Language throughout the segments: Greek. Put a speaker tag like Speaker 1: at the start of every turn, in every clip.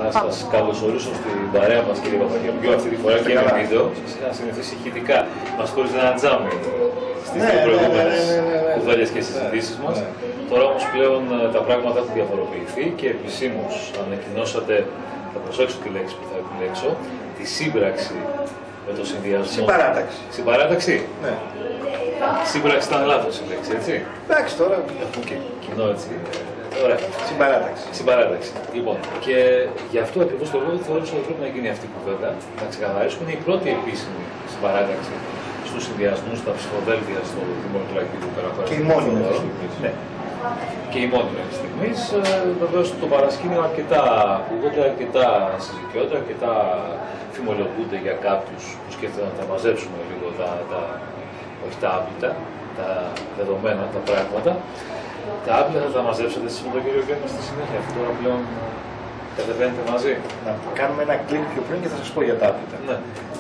Speaker 1: Να σας καλωσορίσω στην παρέα μας, κύριε Παπαγεωργίου, αυτή τη φορά και ένα βίντεο. Να συνηθίσει ηχητικά. Μας χώριζε ένα τζάμι στις δύο προηγούμενες κουβέντες και συζητήσεις μας. Τώρα όμως πλέον τα πράγματα έχουν διαφοροποιηθεί και επισήμως ανακοινώσατε, θα προσέξω τη λέξη που θα επιλέξω, τη σύμπραξη με το συνδυασμό.
Speaker 2: Συμπαράταξη.
Speaker 1: Συμπαράταξη.
Speaker 2: Ναι.
Speaker 1: Σύμπραξη ήταν λάθος η λέξη, έτσι.
Speaker 2: Εντάξει τώρα.
Speaker 1: Okay. Κοινό έτσι. Ωραία.
Speaker 2: Συμπαράταξη.
Speaker 1: Συμπαράταξη. Λοιπόν, και γι' αυτό ακριβώς το λόγο θεώρησα ότι πρέπει να γίνει αυτή η κουβέντα, να ξεκαθαρίσουμε. Είναι η πρώτη επίσημη συμπαράταξη στους συνδυασμούς, στα ψηφοδέλτια στο Δημοκρατικό του Περαχώρα.
Speaker 2: Και η μόνη μέχρι στιγμής.
Speaker 1: Ναι. Και η μόνη μέχρι στιγμής. Βεβαίως το παρασκήνιο αρκετά ακούγονται, αρκετά συζητιόνται, αρκετά φημολογούνται για κάποιους που σκέφτονται να τα μαζέψουμε λίγο όχι τα άπλυτα, τα δεδομένα, τα πράγματα. Τα άπλυτα θα τα μαζέψετε εσείς με τον κύριο Γκέννη στη συνέχεια, αφού τώρα πλέον κατεβαίνετε μαζί.
Speaker 2: Να κάνουμε ένα κλικ πιο πριν και θα σας πω για τα άπλυτα.
Speaker 1: Ναι.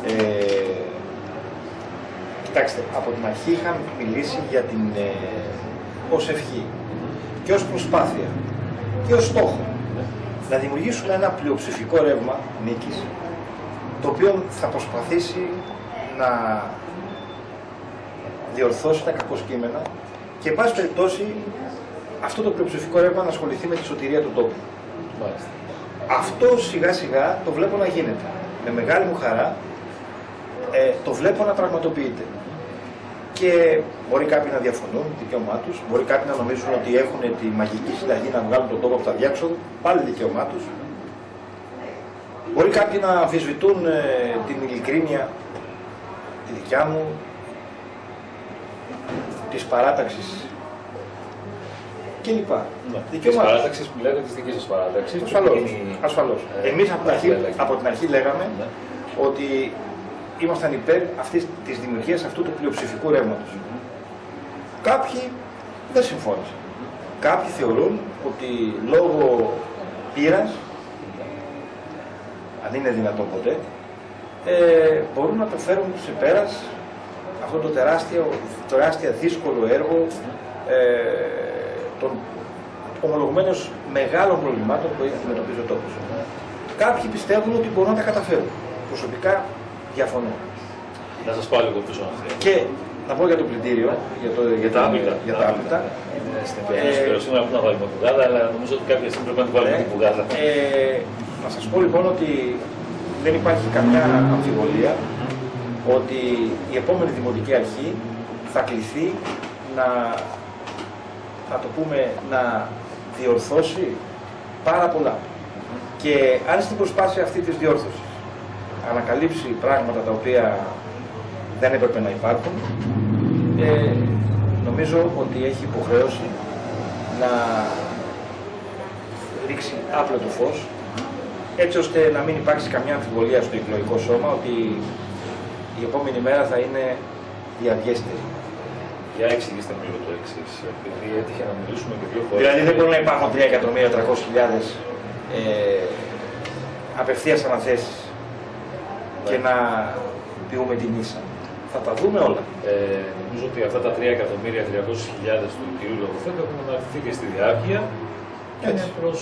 Speaker 2: Κοιτάξτε, από την αρχή είχαμε μιλήσει για την ως ευχή και ως προσπάθεια και ως στόχο να δημιουργήσουμε ένα πλειοψηφικό ρεύμα νίκης, το οποίο θα προσπαθήσει να διορθώσει τα κακοσκήμενα και, εν πάση περιπτώσει, αυτό το πλειοψηφικό ρεύμα να ασχοληθεί με τη σωτηρία του τόπου.
Speaker 1: Μάλιστα.
Speaker 2: Αυτό σιγά σιγά το βλέπω να γίνεται. Με μεγάλη μου χαρά το βλέπω να πραγματοποιείται. Και μπορεί κάποιοι να διαφωνούν, δικαίωμά τους, μπορεί κάποιοι να νομίζουν ότι έχουν τη μαγική συνταγή να βγάλουν τον τόπο από τα διάξοδο, πάλι δικαίωμά τους. Μπορεί κάποιοι να αμφισβητούν την ειλικρίνεια, τη δικιά μου, της παράταξης κλπ.
Speaker 1: Ναι. Της παράταξης που λέτε, της δικής σας παράταξης.
Speaker 2: Ασφαλώς. Εμείς από την αρχή λέγαμε ότι ήμασταν υπέρ αυτής της δημιουργίας αυτού του πλειοψηφικού ρεύματος. Κάποιοι δεν συμφώνησαν. Κάποιοι θεωρούν ότι λόγω πείρας, αν είναι δυνατόν ποτέ, μπορούν να το φέρουν σε πέρας αυτό το τεράστια δύσκολο έργο των ομολογουμένως μεγάλων προβλημάτων που έχει αντιμετωπίσει ο τόπος. Κάποιοι πιστεύουν ότι μπορούν να τα καταφέρουν. Προσωπικά διαφωνώ.
Speaker 1: Να σας πάω λίγο πίσω.
Speaker 2: Και να πω για το πλυντήριο, για τα άπλυτα.
Speaker 1: Στην περίπτωση σήμερα που να βάλουμε πουγάδα, αλλά νομίζω ότι κάποια στιγμή πρέπει να την βάλουμε την πουγάδα.
Speaker 2: Να σας πω λοιπόν ότι δεν υπάρχει καμιά αμφιβολία ότι η επόμενη Δημοτική Αρχή θα κληθεί να διορθώσει πάρα πολλά. Και αν στην προσπάθεια αυτή της διόρθωσης ανακαλύψει πράγματα τα οποία δεν έπρεπε να υπάρχουν, νομίζω ότι έχει υποχρέωση να ρίξει άπλετο φως, έτσι ώστε να μην υπάρξει καμιά αμφιβολία στο εκλογικό σώμα ότι η επόμενη μέρα θα είναι διαδιέστερη.
Speaker 1: Για εξηγήστε μου λίγο το εξής, επειδή έτυχε να μιλήσουμε και δύο φορές.
Speaker 2: Δηλαδή δεν μπορεί να υπάρχουν 3.300.000 απευθείας αναθέσεις και να ποιούμε την ίσα. Θα τα δούμε όλα.
Speaker 1: Νομίζω ότι αυτά τα 3.300.000 του κυρίου Λογοθέτη έχουν αναρτηθεί και στη διάρκεια. Έτσι προς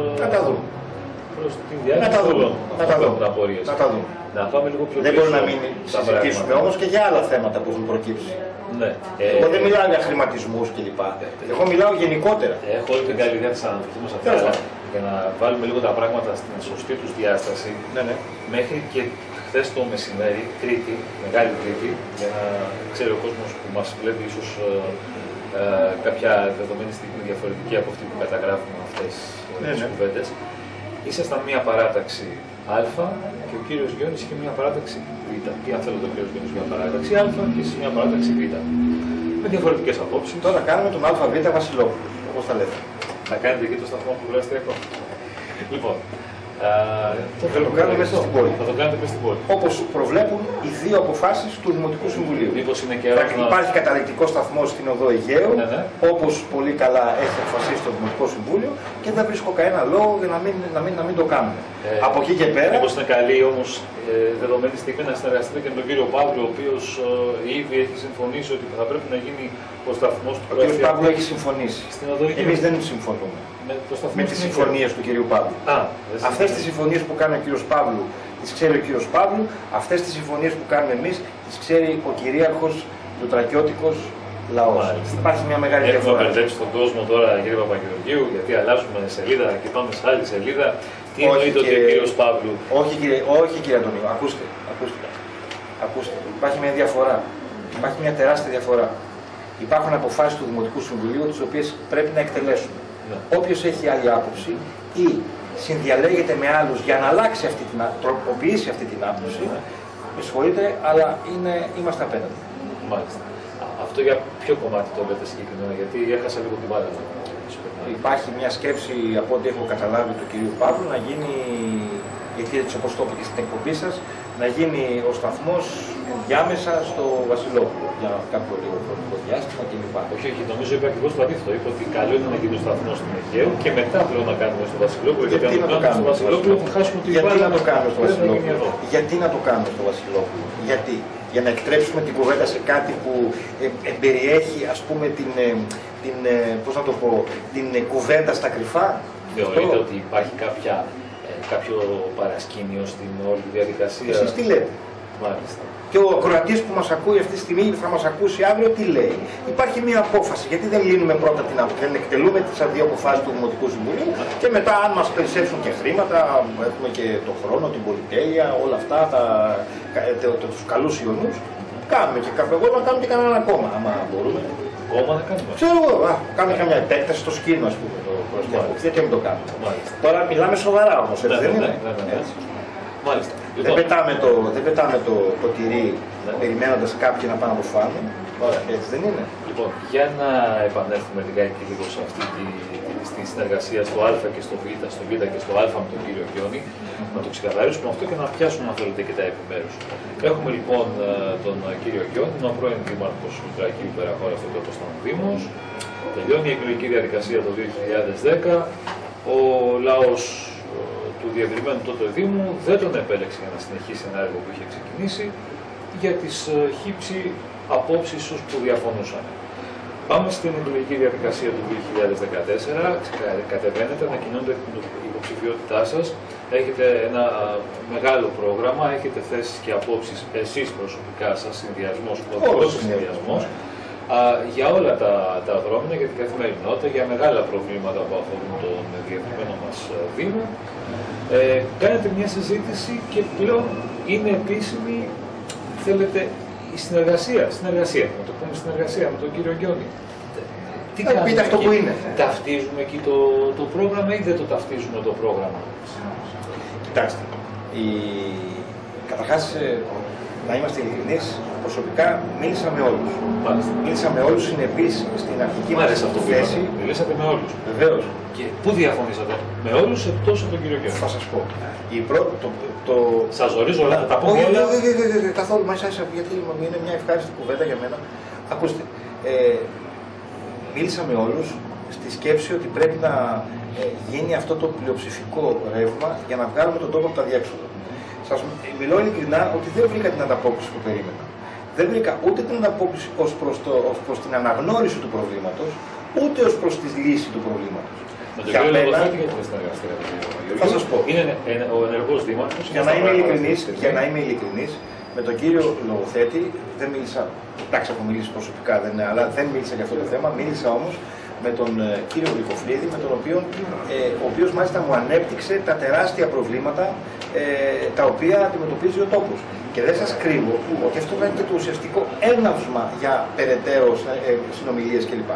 Speaker 1: την διάρκεια όλων.
Speaker 2: Να τα δούμε.
Speaker 1: Να πάμε λίγο πιο
Speaker 2: δεν μπορεί να μην συζητήσουμε όμως και για άλλα θέματα που έχουν προκύψει.
Speaker 1: Ναι.
Speaker 2: Εγώ δεν μιλάω για χρηματισμούς κλπ. Εγώ μιλάω γενικότερα.
Speaker 1: Έχω όλη την καλή ιδέα να αναφερθούμε σε αυτά, για να βάλουμε λίγο τα πράγματα στην σωστή τους διάσταση.
Speaker 2: Ναι.
Speaker 1: Μέχρι και χθες το μεσημέρι, Τρίτη, Μεγάλη Τρίτη, για να ξέρει ο κόσμος που μας βλέπει ίσως κάποια δεδομένη στιγμή διαφορετική από αυτή που καταγράφουμε αυτές τις κουβέντες. Ήσασταν μια παράταξη Α και ο κύριος Γιώνης είχε μια παράταξη Β. Ή αν θέλετε ο κύριος Γιώνης μια παράταξη Α και εσείς μια παράταξη Β. Με διαφορετικές απόψεις.
Speaker 2: Τώρα κάνουμε τον ΑΒ Βασιλόπουλο, όπως τα λέτε.
Speaker 1: Να κάνετε εκεί το σταθμό που βγάζετε έχω. Λοιπόν,
Speaker 2: θα το κάνουμε μέσα στην πόλη.
Speaker 1: Θα το κάνετε μέσα στην πόλη.
Speaker 2: Όπως προβλέπουν οι δύο αποφάσεις του Δημοτικού Συμβουλίου.
Speaker 1: Μήπως είναι και
Speaker 2: υπάρχει καταληκτικό σταθμό στην οδό Αιγαίου, όπως πολύ καλά έχει αποφασίσει το Δημοτικό Συμβούλιο και δεν βρίσκω κανένα λόγο για να μην το κάνουμε. Από εκεί και πέρα.
Speaker 1: Μήπως είναι καλή όμως δεδομένη στιγμή να συνεργαστείτε και με τον κύριο Παύλο, ο οποίος ήδη έχει συμφωνήσει ότι θα πρέπει να γίνει ο σταθμός του.
Speaker 2: Ο κύριος Παύλο έχει συμφωνήσει. Εμείς δεν συμφωνούμε. με τις συμφωνίες του κυρίου Παύλου. Αυτές τις συμφωνίες που κάνει ο κύριος Παύλου, τις ξέρει ο κύριος Παύλου, αυτές τις συμφωνίες που κάνουμε εμείς, τις ξέρει ο κυρίαρχος λουτρακιώτικος λαός. Υπάρχει μια μεγάλη διαφορά.
Speaker 1: Έχουμε μπερδέψει τον κόσμο τώρα, κύριε Παπαγεωργίου, γιατί αλλάζουμε σελίδα και πάμε σε άλλη σελίδα. Τι εννοείται ότι ο κύριος Παύλου.
Speaker 2: Όχι κύριε Αντωνίου, ακούστε. Υπάρχει μια διαφορά. Υπάρχει μια τεράστια διαφορά. Υπάρχουν αποφάσεις του Δημοτικού Συμβουλίου, τις οποίες πρέπει να εκτελέσουμε.
Speaker 1: Ναι.
Speaker 2: Όποιος έχει άλλη άποψη ή συνδιαλέγεται με άλλους για να αλλάξει τροποποιήσει αυτή την άποψη, με συγχωρείτε, αλλά είμαστε απέναντι.
Speaker 1: Μάλιστα. Αυτό για ποιο κομμάτι το λέτε συγκεκριμένα, γιατί έχασα λίγο την μπάλα.
Speaker 2: Υπάρχει μια σκέψη, από ό,τι έχω καταλάβει, του κυρίου Παύλου, να γίνει, γιατί έτσι όπως το είπε και στην εκπομπή σας, να γίνει ο σταθμός διάμεσα στο Βασιλόπουλο για κάποιο λίγο χρονικό διάστημα κλπ.
Speaker 1: Όχι, νομίζω είπε ακριβώς το αντίθετο. Είπε ότι καλό είναι να γίνει ο σταθμός στην Αιγαίο και μετά πλέον να κάνουμε στο Βασιλόπουλο.
Speaker 2: Γιατί να το κάνουμε στο Βασιλόπουλο,
Speaker 1: θα χάσουμε την
Speaker 2: μπάλα. Γιατί να το κάνουμε στο Βασιλόπουλο. Γιατί να το κάνουμε στο Βασιλόπουλο. Γιατί. Για να εκτρέψουμε την κουβέντα σε κάτι που περιέχει, ας πούμε, πώς να το πω, την κουβέντα στα κρυφά.
Speaker 1: Θεωρείτε ότι υπάρχει κάποιο παρασκήνιο στην όλη διαδικασία?
Speaker 2: Εσείς τι λέτε?
Speaker 1: Μάλιστα.
Speaker 2: Και ο ακροατής που μας ακούει αυτή τη στιγμή θα μας ακούσει αύριο τι λέει. Υπάρχει μια απόφαση. Γιατί δεν λύνουμε πρώτα δεν εκτελούμε τις δύο αποφάσεις του Δημοτικού Συμβουλίου και μετά, αν μας περισσέψουν και χρήματα, έχουμε και τον χρόνο, την πολυτέλεια, όλα αυτά, τους καλούς ιονούς, κάνουμε και εγώ να κάνουμε και κανέναν ακόμα, άμα μπορούμε.
Speaker 1: Ακόμα να κάνουμε?
Speaker 2: Ξέρω εγώ, κάνουμε καμιά επέκταση στο σκήνο, ας πούμε. Γιατί μην το κάνουμε. Τώρα μιλάμε σοβαρά όμως, έτσι δεν είναι?
Speaker 1: Μάλιστα.
Speaker 2: Δεν πετάμε το τυρί περιμένοντας κάποιοι να πάνε να το φάνε. Έτσι δεν είναι?
Speaker 1: Λοιπόν, για να επανέλθουμε λιγάκι λίγο σε αυτή στη συνεργασία στο Α και στο Β, και στο Α με τον κύριο Γιώνη, να το ξεκαθαρίσουμε αυτό και να πιάσουμε, αν θέλετε, και τα επιμέρους. Έχουμε λοιπόν τον κύριο Γιώνη, τον πρώην δήμαρχος Λουτρακίου Περαχώρα στο Κατοστάν Δήμος. Τελειώνει η εκλογική διαδικασία το 2010. Ο λαός του διευρυμένου τότε Δήμου δεν τον επέλεξε για να συνεχίσει ένα έργο που είχε ξεκινήσει για τις χύψη απόψεις που διαφωνούσαν. Πάμε στην εκλογική διαδικασία του 2014, κατεβαίνετε, ανακοινώνετε την υποψηφιότητά σας, έχετε ένα μεγάλο πρόγραμμα, έχετε θέσεις και απόψεις εσείς προσωπικά σας, συνδυασμός, κωδικός συνδυασμός, για όλα τα δρόμενα, για την καθημερινότητα, για μεγάλα προβλήματα που αφορούν τον διευρυμένο μας Δήμο. Κάνετε μια συζήτηση και πλέον είναι επίσημη, θέλετε, η συνεργασία, να το πούμε συνεργασία με τον κύριο Γιώνη. Τι κάνουμε
Speaker 2: πείτε αυτό
Speaker 1: εκεί?
Speaker 2: που είναι.
Speaker 1: Ταυτίζουμε εκεί το πρόγραμμα ή δεν το ταυτίζουμε το πρόγραμμα?
Speaker 2: Κοιτάξτε, καταρχάς, να είμαστε ειλικρινείς, προσωπικά μίλησα με όλους. Μίλησα με όλους συνεπείς στην αρχική μας θέση.
Speaker 1: Μιλήσατε με όλους.
Speaker 2: Βεβαίως.
Speaker 1: Και πού διαφωνήσατε? Με όλους εκτός από τον κύριο Γιώνη.
Speaker 2: Θα σας πω.
Speaker 1: Σας ζορίζω, αλλά θα τα πω όλα.
Speaker 2: Όχι, καθόλου, γιατί είναι μια ευχάριστη κουβέντα για μένα. Ακούστε, μίλησα με όλους στη σκέψη ότι πρέπει να γίνει αυτό το πλειοψηφικό ρεύμα για να βγάλουμε τον τόπο από τα διέξοδα. Σας μιλώ ειλικρινά ότι δεν βρήκα την ανταπόκριση που περίμενα. Δεν βρήκα ούτε την ανταπόκριση ως προς την αναγνώριση του προβλήματος, ούτε ως προς τη λύση του προβλήματος.
Speaker 1: Για μένα,
Speaker 2: θα σας πω.
Speaker 1: Είναι ο ενεργός δήμαρχος.
Speaker 2: Για να είμαι ειλικρινής, με τον κύριο Λογοθέτη δεν μίλησα. Εντάξει, έχω μιλήσει προσωπικά, αλλά δεν μίλησα για αυτό το θέμα. Μίλησα όμως με τον κύριο Γλυκοφρίδη, με τον ο οποίος μάλιστα μου ανέπτυξε τα τεράστια προβλήματα τα οποία αντιμετωπίζει ο τόπος. Και δεν σας κρύβω ότι αυτό ήταν και το ουσιαστικό έναυσμα για περαιτέρω συνομιλίες κλπ.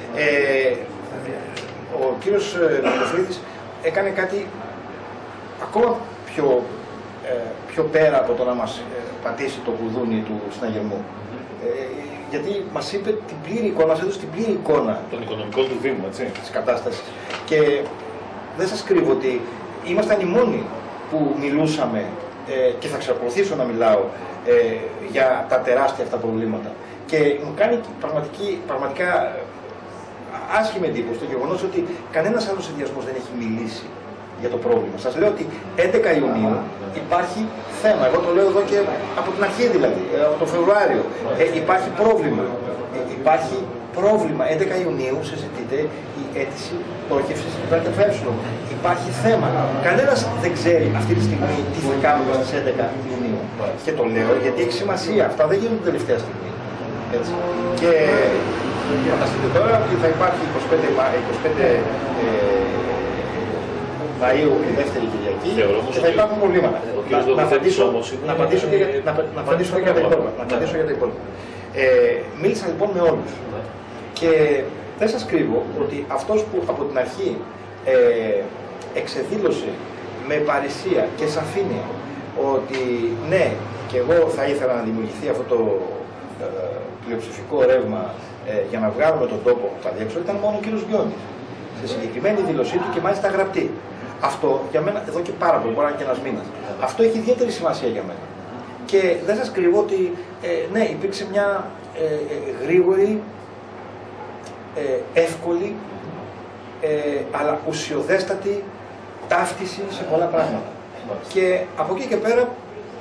Speaker 2: Ο κύριος Γλυκοφρίδης έκανε κάτι ακόμα πιο πέρα από το να μας πατήσει το κουδούνι του συναγερμού. Γιατί μας είπε την πλήρη εικόνα, μας έδωσε την πλήρη εικόνα
Speaker 1: των οικονομικών του Δήμου, έτσι,
Speaker 2: της κατάστασης. Και δεν σας κρύβω ότι ήμασταν οι μόνοι που μιλούσαμε και θα εξακολουθήσω να μιλάω για τα τεράστια αυτά προβλήματα. Και μου κάνει πραγματικά άσχημη εντύπωση το γεγονός ότι κανένας άλλος συνδυασμός δεν έχει μιλήσει για το πρόβλημα. Σας λέω ότι 11 Ιουνίου υπάρχει θέμα. Εγώ το λέω εδώ και από την αρχή δηλαδή, από τον Φεβρουάριο. Υπάρχει πρόβλημα. Υπάρχει πρόβλημα. 11 Ιουνίου συζητείται η αίτηση πτώχευσης του ΚΕ. Υπάρχει θέμα. Κανένας δεν ξέρει αυτή τη στιγμή τι θα κάνουμε στις 11 Ιουνίου. Και το λέω γιατί έχει σημασία. Αυτά δεν γίνονται τελευταία στιγμή. Έτσι. Και φανταστείτε τώρα ότι θα υπάρχει 25 Μαΐου η δεύτερη Κυριακή και θα υπάρχουν προβλήματα. Να απαντήσω και για τα υπόλοιπα. Μίλησα λοιπόν με όλους. Και δεν σας κρύβω ότι αυτός που από την αρχή εξεδήλωσε με παρησία και σαφήνεια ότι ναι, και εγώ θα ήθελα να δημιουργηθεί αυτό το πλειοψηφικό ρεύμα για να βγάλουμε τον τόπο από τα διέξοδα, ήταν μόνο ο κύριος Γκιόνης. Σε συγκεκριμένη δήλωσή του και μάλιστα γραπτή. Αυτό για μένα εδώ και πάρα πολύ, μπορεί να είναι και ένας μήνας. Αυτό έχει ιδιαίτερη σημασία για μένα. Και δεν σας κρυβώ ότι ναι, υπήρξε μια γρήγορη, εύκολη, αλλά ουσιοδέστατη ταύτιση σε πολλά πράγματα. Και από εκεί και πέρα,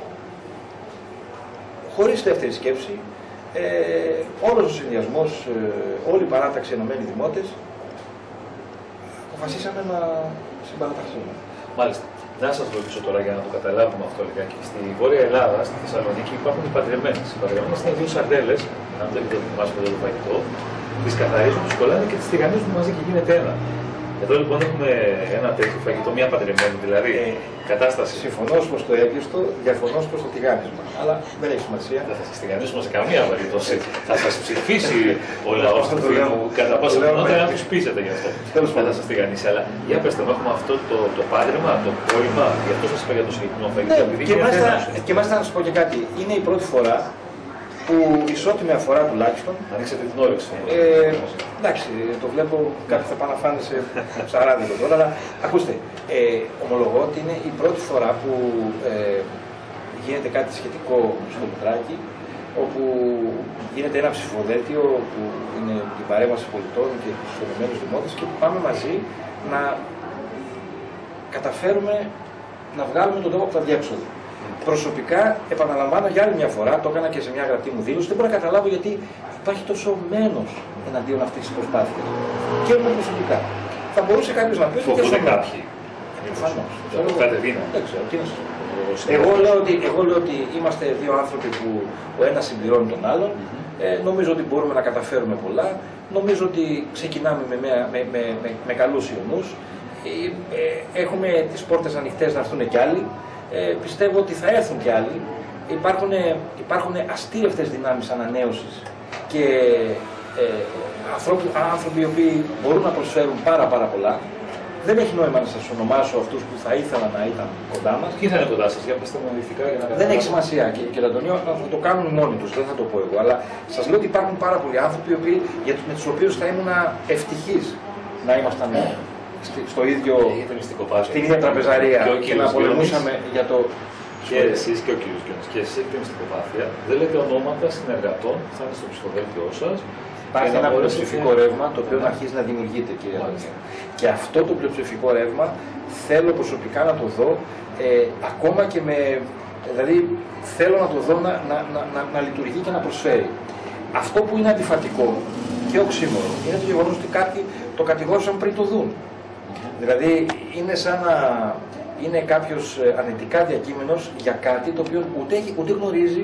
Speaker 2: χωρίς δεύτερη σκέψη, όλος ο συνδυασμός, όλη η παράταξη ενωμένοι δημότες, αποφασίσαμε να συμπαραταχθούμε.
Speaker 1: Μάλιστα. Να σας ρωτήσω τώρα για να το καταλάβουμε αυτό λιγάκι. Στη Βόρεια Ελλάδα, στη Θεσσαλονίκη, υπάρχουν οι παντρεμένες. Οι παντρεμένες είναι δύο σαρδέλες, αν δεν έχετε δοκιμάσει ποτέ το φαγητό, τις καθαρίζουν, τις κολλάνε και τις τηγανίζουν μαζί και γίνεται ένα. Εδώ λοιπόν έχουμε ένα τέτοιο φαγητό, μια παντρεμένη δηλαδή κατάσταση.
Speaker 2: Συμφωνώ προς το έγκυστο, διαφωνώ προς το τηγάνισμα. Αλλά δεν έχει σημασία.
Speaker 1: Δεν θα σας τηγανίσουμε σε καμία περίπτωση. Θα σας ψηφίσει ο λαός του Δήμου κατά πάσα πιθανότητα να τους πείσετε γι' αυτό. Δεν θα σας τηγανίσει. Αλλά για πετε μου, έχουμε αυτό το πάντρεμα, το κόλλημα, γι' αυτό σας είπα για το συγκεκριμένο φαγητό.
Speaker 2: Και μάλιστα να σας πω και κάτι, είναι η πρώτη φορά που ισότιμη αφορά τουλάχιστον.
Speaker 1: Ανοίξετε την όρεξη.
Speaker 2: Εντάξει, το βλέπω, κάποιοι θα πάνε να φάνε σε ψαράδικο τώρα, αλλά ακούστε, ομολογώ ότι είναι η πρώτη φορά που γίνεται κάτι σχετικό στο Μητράκι, όπου γίνεται ένα ψηφοδέλτιο που είναι η παρέμβαση πολιτών και τους φαινόμενους δημότες και πάμε μαζί να καταφέρουμε να βγάλουμε τον τόπο από τα διέξοδα. Προσωπικά, επαναλαμβάνω για άλλη μια φορά, το έκανα και σε μια γραπτή μου δήλωση, δεν μπορώ να καταλάβω γιατί υπάρχει τόσο μένος εναντίον αυτής της προσπάθειας. Και εγώ προσωπικά. Θα μπορούσε κάποιος να πει ότι.
Speaker 1: Φοβούνται κάποιοι.
Speaker 2: Προφανώς. Δεν ξέρω. Τι να σας πω. Εγώ λέω ότι είμαστε δύο άνθρωποι που ο ένας συμπληρώνει τον άλλον. Νομίζω ότι μπορούμε να καταφέρουμε πολλά. Νομίζω ότι ξεκινάμε με καλούς ιονούς. Έχουμε τις πόρτες ανοιχτές να έρθουν κι άλλοι. Πιστεύω ότι θα έρθουν κι άλλοι. Υπάρχουν αστήρευτες δυνάμεις ανανέωσης και άνθρωποι οι οποίοι μπορούν να προσφέρουν πάρα πολλά. Δεν έχει νόημα να σας ονομάσω αυτούς που θα ήθελα να ήταν κοντά μας.
Speaker 1: Ποιοι θα είναι κοντά σας, για πετε μου αναλυτικά για να καταλάβω.
Speaker 2: Δεν έχει σημασία, κύριε Αντωνίου, θα το κάνουν μόνοι τους, δεν θα το πω εγώ. Αλλά σας λέω ότι υπάρχουν πάρα πολλοί άνθρωποι με τους οποίους θα ήμουν ευτυχής να ήμασταν στο ίδιο, στην ίδια τραπεζαρία και να πολεμούσαμε για το.
Speaker 1: Και εσείς και ο κύριος Γκιόνης και εσείς έχετε μυστικοπάθεια, δεν λέτε ονόματα συνεργατών που θα είναι στο ψηφοδέλτιό σας.
Speaker 2: Υπάρχει ένα πλειοψηφικό ρεύμα το οποίο αρχίζει να δημιουργείται, κύριε Αντωνίου. Και αυτό το πλειοψηφικό ρεύμα θέλω προσωπικά να το δω ακόμα και με. Δηλαδή θέλω να το δω να λειτουργεί και να προσφέρει. Αυτό που είναι αντιφατικό και οξύμορο είναι το γεγονός ότι κάποιοι το κατηγόρησαν πριν το δουν. Δηλαδή είναι σαν να είναι κάποιος αρνητικά διακείμενος για κάτι το οποίο ούτε γνωρίζει,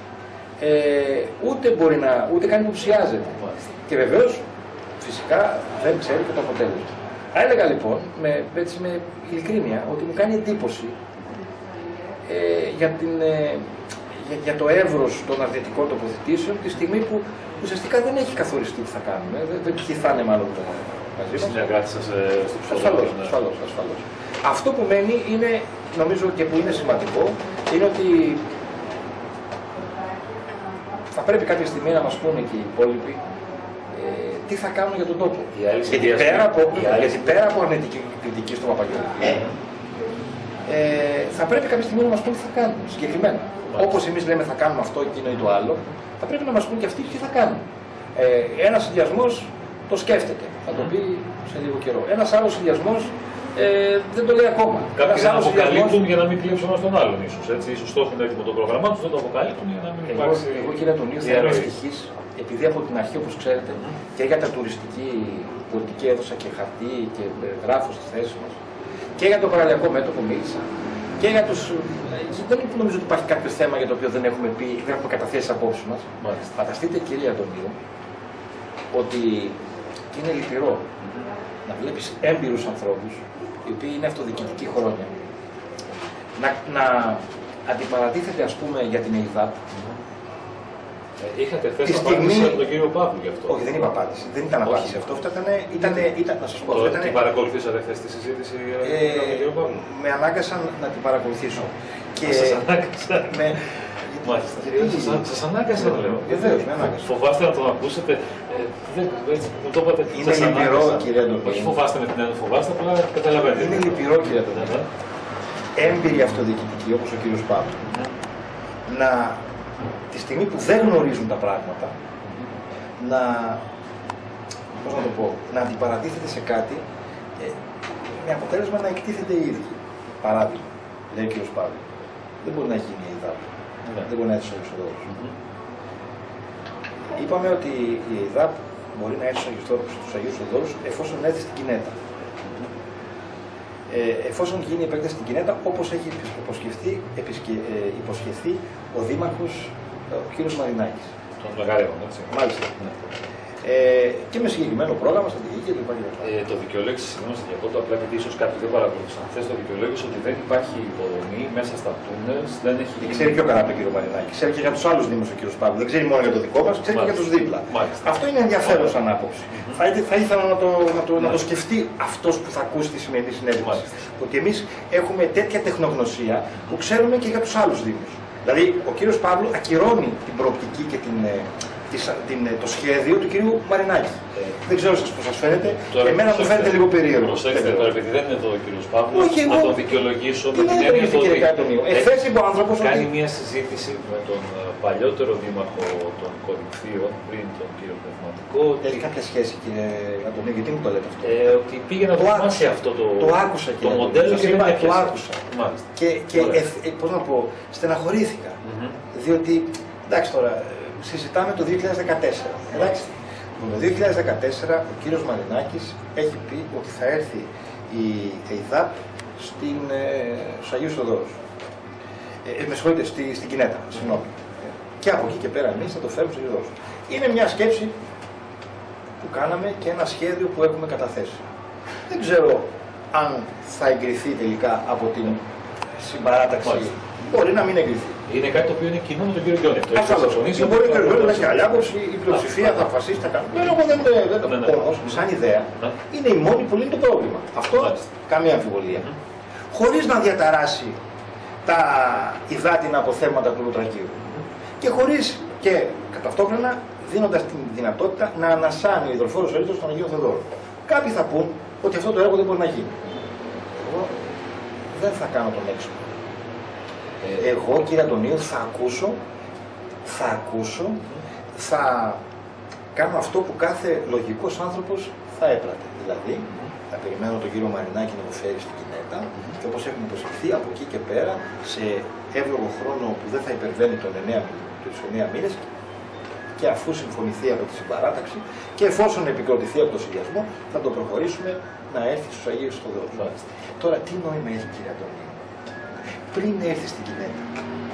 Speaker 2: ούτε καν υποψιάζεται. Και βεβαίως φυσικά δεν ξέρει και το αποτέλεσμα. Έλεγα λοιπόν με ειλικρίνεια ότι μου κάνει εντύπωση για το εύρος των αρνητικών τοποθετήσεων τη στιγμή που ουσιαστικά δεν έχει καθοριστεί τι θα κάνουμε, ποιοι θα είναι μάλλον μαζί μας.
Speaker 1: Συνεργάτες σας στο ψηφοδέλτιο.
Speaker 2: Ασφαλώς. Αυτό που μένει είναι, νομίζω και που είναι σημαντικό, είναι ότι θα πρέπει κάποια στιγμή να μας πούνε και οι υπόλοιποι τι θα κάνουν για τον τόπο. Γιατί πέρα από αρνητική κριτική στο Παπαγιώργη, θα πρέπει κάποια στιγμή να μας πούνε τι θα κάνουν συγκεκριμένα. Όπως εμείς λέμε θα κάνουμε αυτό, εκείνο ή το άλλο, θα πρέπει να μας πούνε και αυτοί τι θα κάνουν. Ένας συνδυασμός το σκέφτεται, θα το πει σε λίγο καιρό. Ένας άλλος συνδυασμός δεν το λέει ακόμα.
Speaker 1: Κάποιοι δεν αποκαλύπτουν για να μην κλέψουν ένα τον άλλον, ίσως. Ίσως το έχουν έτοιμο το πρόγραμμά τους, δεν το αποκαλύπτουν για να μην υπάρξει.
Speaker 2: Εγώ, κύριε Αντωνίου, θα είμαι ευτυχής, επειδή από την αρχή, όπως ξέρετε, και για τα τουριστική πολιτική έδωσα και χαρτί και γράφω στις θέσεις μας, και για το παραλιακό μέτωπο μίλησα, και για τους. Δεν νομίζω ότι υπάρχει κάποιο θέμα για το οποίο δεν έχουμε πει, δεν έχουμε καταθέσει απόψεις μας. Φανταστείτε, κύριε Αντωνίου, ότι είναι λυπηρό να βλέπεις έμπειρους ανθρώπους, οι οποίοι είναι αυτοδιοικητικοί χρόνια, να αντιπαρατίθεται, ας πούμε, για την ΕΙΔΑΠ.
Speaker 1: Είχατε θέσει απάντηση από τον κύριο Παύλου γι' αυτό.
Speaker 2: Όχι, δεν είπα απάντηση. Δεν ήταν απάντηση αυτό. Ήταν, να σας πω.
Speaker 1: Την παρακολουθήσατε χθες τη συζήτηση για τον κύριο Παύλου?
Speaker 2: Με ανάγκασαν να την παρακολουθήσω.
Speaker 1: Σας ανάγκασαν. Μάλιστα. Σας ανάγκασαν, λέω.
Speaker 2: Βεβαίως, με ανάγκασαν.
Speaker 1: Φοβάστε να τον ακούσετε. Μου το είπατε.
Speaker 2: Είναι λυπηρό, κύριε Αντωνίου.
Speaker 1: Όχι φοβάστε με την έννοια, φοβάστε, απλά καταλαβαίνετε.
Speaker 2: Είναι λυπηρό, κύριε Αντωνίου. Έμπειροι αυτοδιοικητικοί, όπως ο κύριος Παύλου, τη στιγμή που δεν γνωρίζουν τα πράγματα, πώς να το πω, να αντιπαρατίθεται σε κάτι, με αποτέλεσμα να εκτίθεται οι ίδιοι. Παράδειγμα, λέει ο κύριος Παύλου, δεν μπορεί να γίνει η ΕΙΔΑΠ, δεν μπορεί να έρθει στους Αγίους Οδόρους. Είπαμε ότι η ΕΙΔΑΠ μπορεί να έρθει στους Αγίους Οδόρους εφόσον έρθει στην Κινέτα. Εφόσον γίνει η επέκταση στην Κινέτα, όπως έχει υποσχεθεί ο Δήμαρχος, ο κύριος Μαρινάκης.
Speaker 1: Τον Μεγαρέων, έτσι.
Speaker 2: Μάλιστα. Και με συγκεκριμένο πρόγραμμα, στρατηγική κλπ.
Speaker 1: Το δικαιολόγησε, συγγνώμη, σε διακόπτω, απλά γιατί ίσως κάποιοι δεν παρακολουθήσαν. Χθες το δικαιολόγησε ότι δεν υπάρχει υποδομή μέσα στα τούνελ, δεν έχει.
Speaker 2: Ξέρει πιο καλά από τον κύριο Μαρινάκη. Ξέρει και για τους άλλους δήμους ο κύριος Παύλου. Δεν ξέρει μόνο για το δικό μας, ξέρει και για τους δίπλα.
Speaker 1: Μάλιστα.
Speaker 2: Αυτό είναι ενδιαφέρον σαν άποψη. Θα ήθελα να το σκεφτεί αυτός που θα ακούσει τη σημερινή συνέντευξη. Ότι εμείς έχουμε τέτοια τεχνογνωσία που ξέρουμε και για τους άλλους δήμους. Δηλαδή, ο κύριος Παύλου ακυρώνει την προοπτική και το σχέδιο του κυρίου Μαρινάκη. Δεν ξέρω πώς σας φαίνεται. Εμένα μου φαίνεται λίγο περίεργο.
Speaker 1: Προσέξτε τώρα, επειδή δεν είναι εδώ ο κύριος Παύλου, να τον δικαιολογήσω με την
Speaker 2: έννοια ότι εχθές είπε ο άνθρωπος
Speaker 1: κάνει μια συζήτηση με τον παλιότερο δήμαρχο των Κορινθίων, πριν τον κύριο Πνευματικό.
Speaker 2: Έχει κάποια σχέση, κύριε Αντωνίου, γιατί μου το λέτε αυτό?
Speaker 1: Ότι πήγε να δοκιμάσει αυτό
Speaker 2: το άκουσα,
Speaker 1: το μοντέλο και δεν
Speaker 2: το άκουσα. Και πώς να πω, στεναχωρήθηκα. Διότι, εντάξει τώρα, συζητάμε το 2014. Εντάξει. Το 2014 ο κύριος Μαρινάκης έχει πει ότι θα έρθει η ΕΙΔΑΠ στους Αγίους Οδόρους. Με συγχωρείτε, στην Κινέτα. Συγγνώμη. Και από εκεί και πέρα εμείς θα το φέρουμε στους Αγίους Οδόρους. Είναι μια σκέψη που κάναμε και ένα σχέδιο που έχουμε καταθέσει. Δεν ξέρω αν θα εγκριθεί τελικά από την συμπαράταξη. Μπορεί να μην εγκριθεί.
Speaker 1: Είναι κάτι το οποίο είναι κοινό με τον κύριο Γκιόνι.
Speaker 2: Ασφαλώς. Και μπορεί ο κύριο Γκιόνι να έχει άλλη άποψη, η πλειοψηφία θα αποφασίσει, θα κάνει. Εγώ δεν το πω όμως, σαν ιδέα, είναι η μόνη που λύνει το πρόβλημα. Αυτό καμία αμφιβολία. Χωρίς να διαταράσει τα υδάτινα αποθέματα του Λουτρακίου. Και ταυτόχρονα δίνοντας την δυνατότητα να ανασάνει ο υδροφόρος ερήτος των Αγίων Θεοδόρων. Κάποιοι θα πούν ότι αυτό το έργο δεν μπορεί να γίνει. Εγώ δεν θα κάνω τον έξω. Εγώ, κύριε Αντωνίου, θα κάνω αυτό που κάθε λογικός άνθρωπος θα έπρατε. Δηλαδή, θα περιμένω τον κύριο Μαρινάκη να το φέρει στην Κινέτα και όπως έχουμε υποσχεθεί από εκεί και πέρα, σε εύλογο χρόνο που δεν θα υπερβαίνει τους 9 μήνες, και αφού συμφωνηθεί από τη συμπαράταξη και εφόσον επικροτηθεί από το συνδυασμό, θα το προχωρήσουμε να έρθει στους Αγίους Οδόρους. Τώρα, τι νόημα έχει, κύριε Αντωνίου, πριν έρθει στην Κινέτα,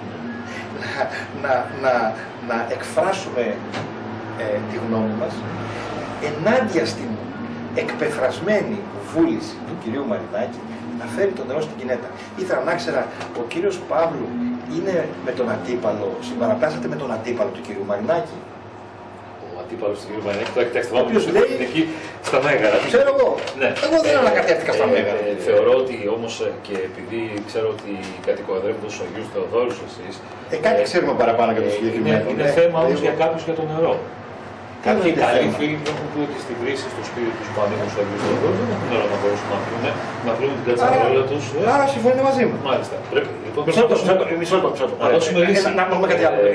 Speaker 2: να εκφράσουμε τη γνώμη μας ενάντια στην εκπεφρασμένη βούληση του κυρίου Μαρινάκη να φέρει το νερό στην Κινέτα. Ήθελα να ξέρω, ο κύριος Παύλου είναι με τον αντίπαλο, συμπαραπτάσατε με τον αντίπαλο του κυρίου Μαρινάκη?
Speaker 1: Ο αντίπαλος του κυρίου Μαρινάκη, το εκτέξτε
Speaker 2: ο οποίος λέει
Speaker 1: εκεί στα Μέγαρα.
Speaker 2: Ξέρω εγώ. Ναι. Εγώ δεν ανακατεύτηκα στα Μέγαρα.
Speaker 1: Θεωρώ ότι όμως και επειδή ξέρω ότι κατοικοδρεύετε στους Αγίους Θεοδόρους εσείς.
Speaker 2: Κάτι ξέρουμε παραπάνω για το συγκεκριμένο.
Speaker 1: Είναι θέμα όμως για κάποιους για το νερό. Κάποιοι καλοί φίλοι μου έχουν πει ότι στην κρίση στο σπίτι τους που ανήκουν στους Αγίους Θεοδόρους δεν έχουν νερό να μπορούσαν να βρουν την κατσαρόλα τους.
Speaker 2: Άρα συμφωνείτε μαζί μου.
Speaker 1: Μάλιστα.
Speaker 2: Μισό λεπτό.
Speaker 1: Να δώσουμε λύση.
Speaker 2: Να πούμε κάτι άλλο.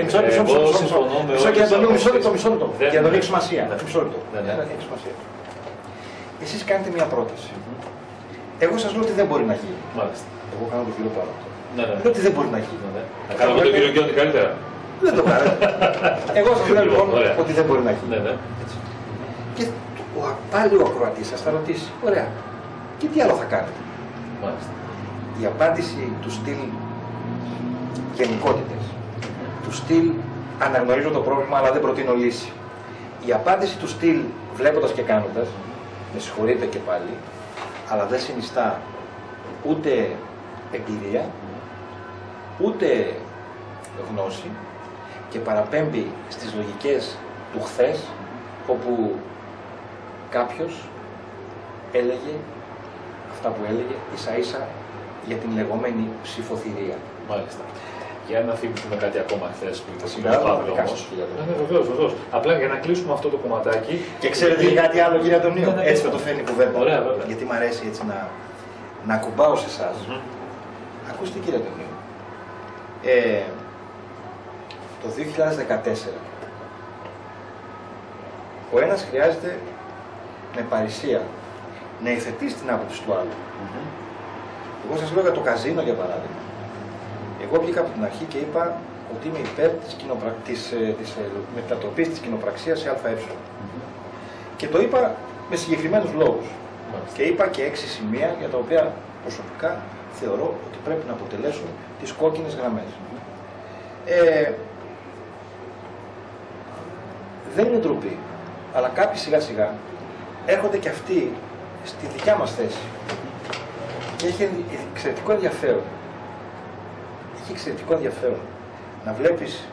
Speaker 2: Μισό λεπτό. Για να το έχει σημασία. Εσείς κάνετε μια πρόταση. Εγώ σας λέω ότι δεν μπορεί να γίνει.
Speaker 1: Μάλιστα.
Speaker 2: Εγώ κάνω τον κύριο Πάροχο.
Speaker 1: Ναι, ναι.
Speaker 2: Λέω ότι δεν μπορεί να γίνει.
Speaker 1: Ναι. Να κάνω τον κύριο Γκιόντι καλύτερα.
Speaker 2: Δεν το κάνω. Εγώ σας λέω λοιπόν ότι δεν μπορεί να γίνει.
Speaker 1: Ναι, ναι.
Speaker 2: Έτσι. Και πάλι ο ακροατής σας θα ρωτήσει, ωραία, και τι άλλο θα κάνετε.
Speaker 1: Μάλιστα.
Speaker 2: Η απάντηση του στυλ γενικότητες, του στυλ αναγνωρίζω το πρόβλημα αλλά δεν προτείνω λύση. Η απάντηση του στυλ βλέποντας και κάνοντας, με συγχωρείτε και πάλι, αλλά δεν συνιστά ούτε εμπειρία, ούτε γνώση και παραπέμπει στις λογικές του χθες, όπου κάποιος έλεγε αυτά που έλεγε ίσα ίσα για την λεγόμενη ψηφοθυρία.
Speaker 1: Μάλιστα. Για να θυμηθούμε κάτι ακόμα χθες που ήταν
Speaker 2: Σήμερα
Speaker 1: Παύλο όμως. Ναι, βεβαίως. Απλά για να κλείσουμε αυτό το κομματάκι.
Speaker 2: Και ξέρετε και κάτι άλλο, κύριε Αντωνίου,
Speaker 1: Ναι.
Speaker 2: έτσι με το φέρνει η κουβέντα.
Speaker 1: Ωραία, βέβαια.
Speaker 2: Γιατί μου αρέσει έτσι να κουμπάω σε εσάς. Ακούστε, κύριε Αντωνίου, το 2014 ο ένας χρειάζεται με παρησία να υιοθετήσει την άποψη του άλλου. Εγώ σας λέω για το καζίνο για παράδειγμα. Εγώ βγήκα από την αρχή και είπα ότι είμαι υπέρ της μετατροπής της κοινοπραξίας σε ΑΕ. Και το είπα με συγκεκριμένους λόγους. Και είπα και 6 σημεία για τα οποία προσωπικά θεωρώ ότι πρέπει να αποτελέσουν τις κόκκινες γραμμές. Δεν είναι ντροπή, αλλά κάποιοι σιγά σιγά έρχονται και αυτοί στη δικιά μας θέση. Και έχει εξαιρετικό ενδιαφέρον. Έχει εξαιρετικό ενδιαφέρον να βλέπεις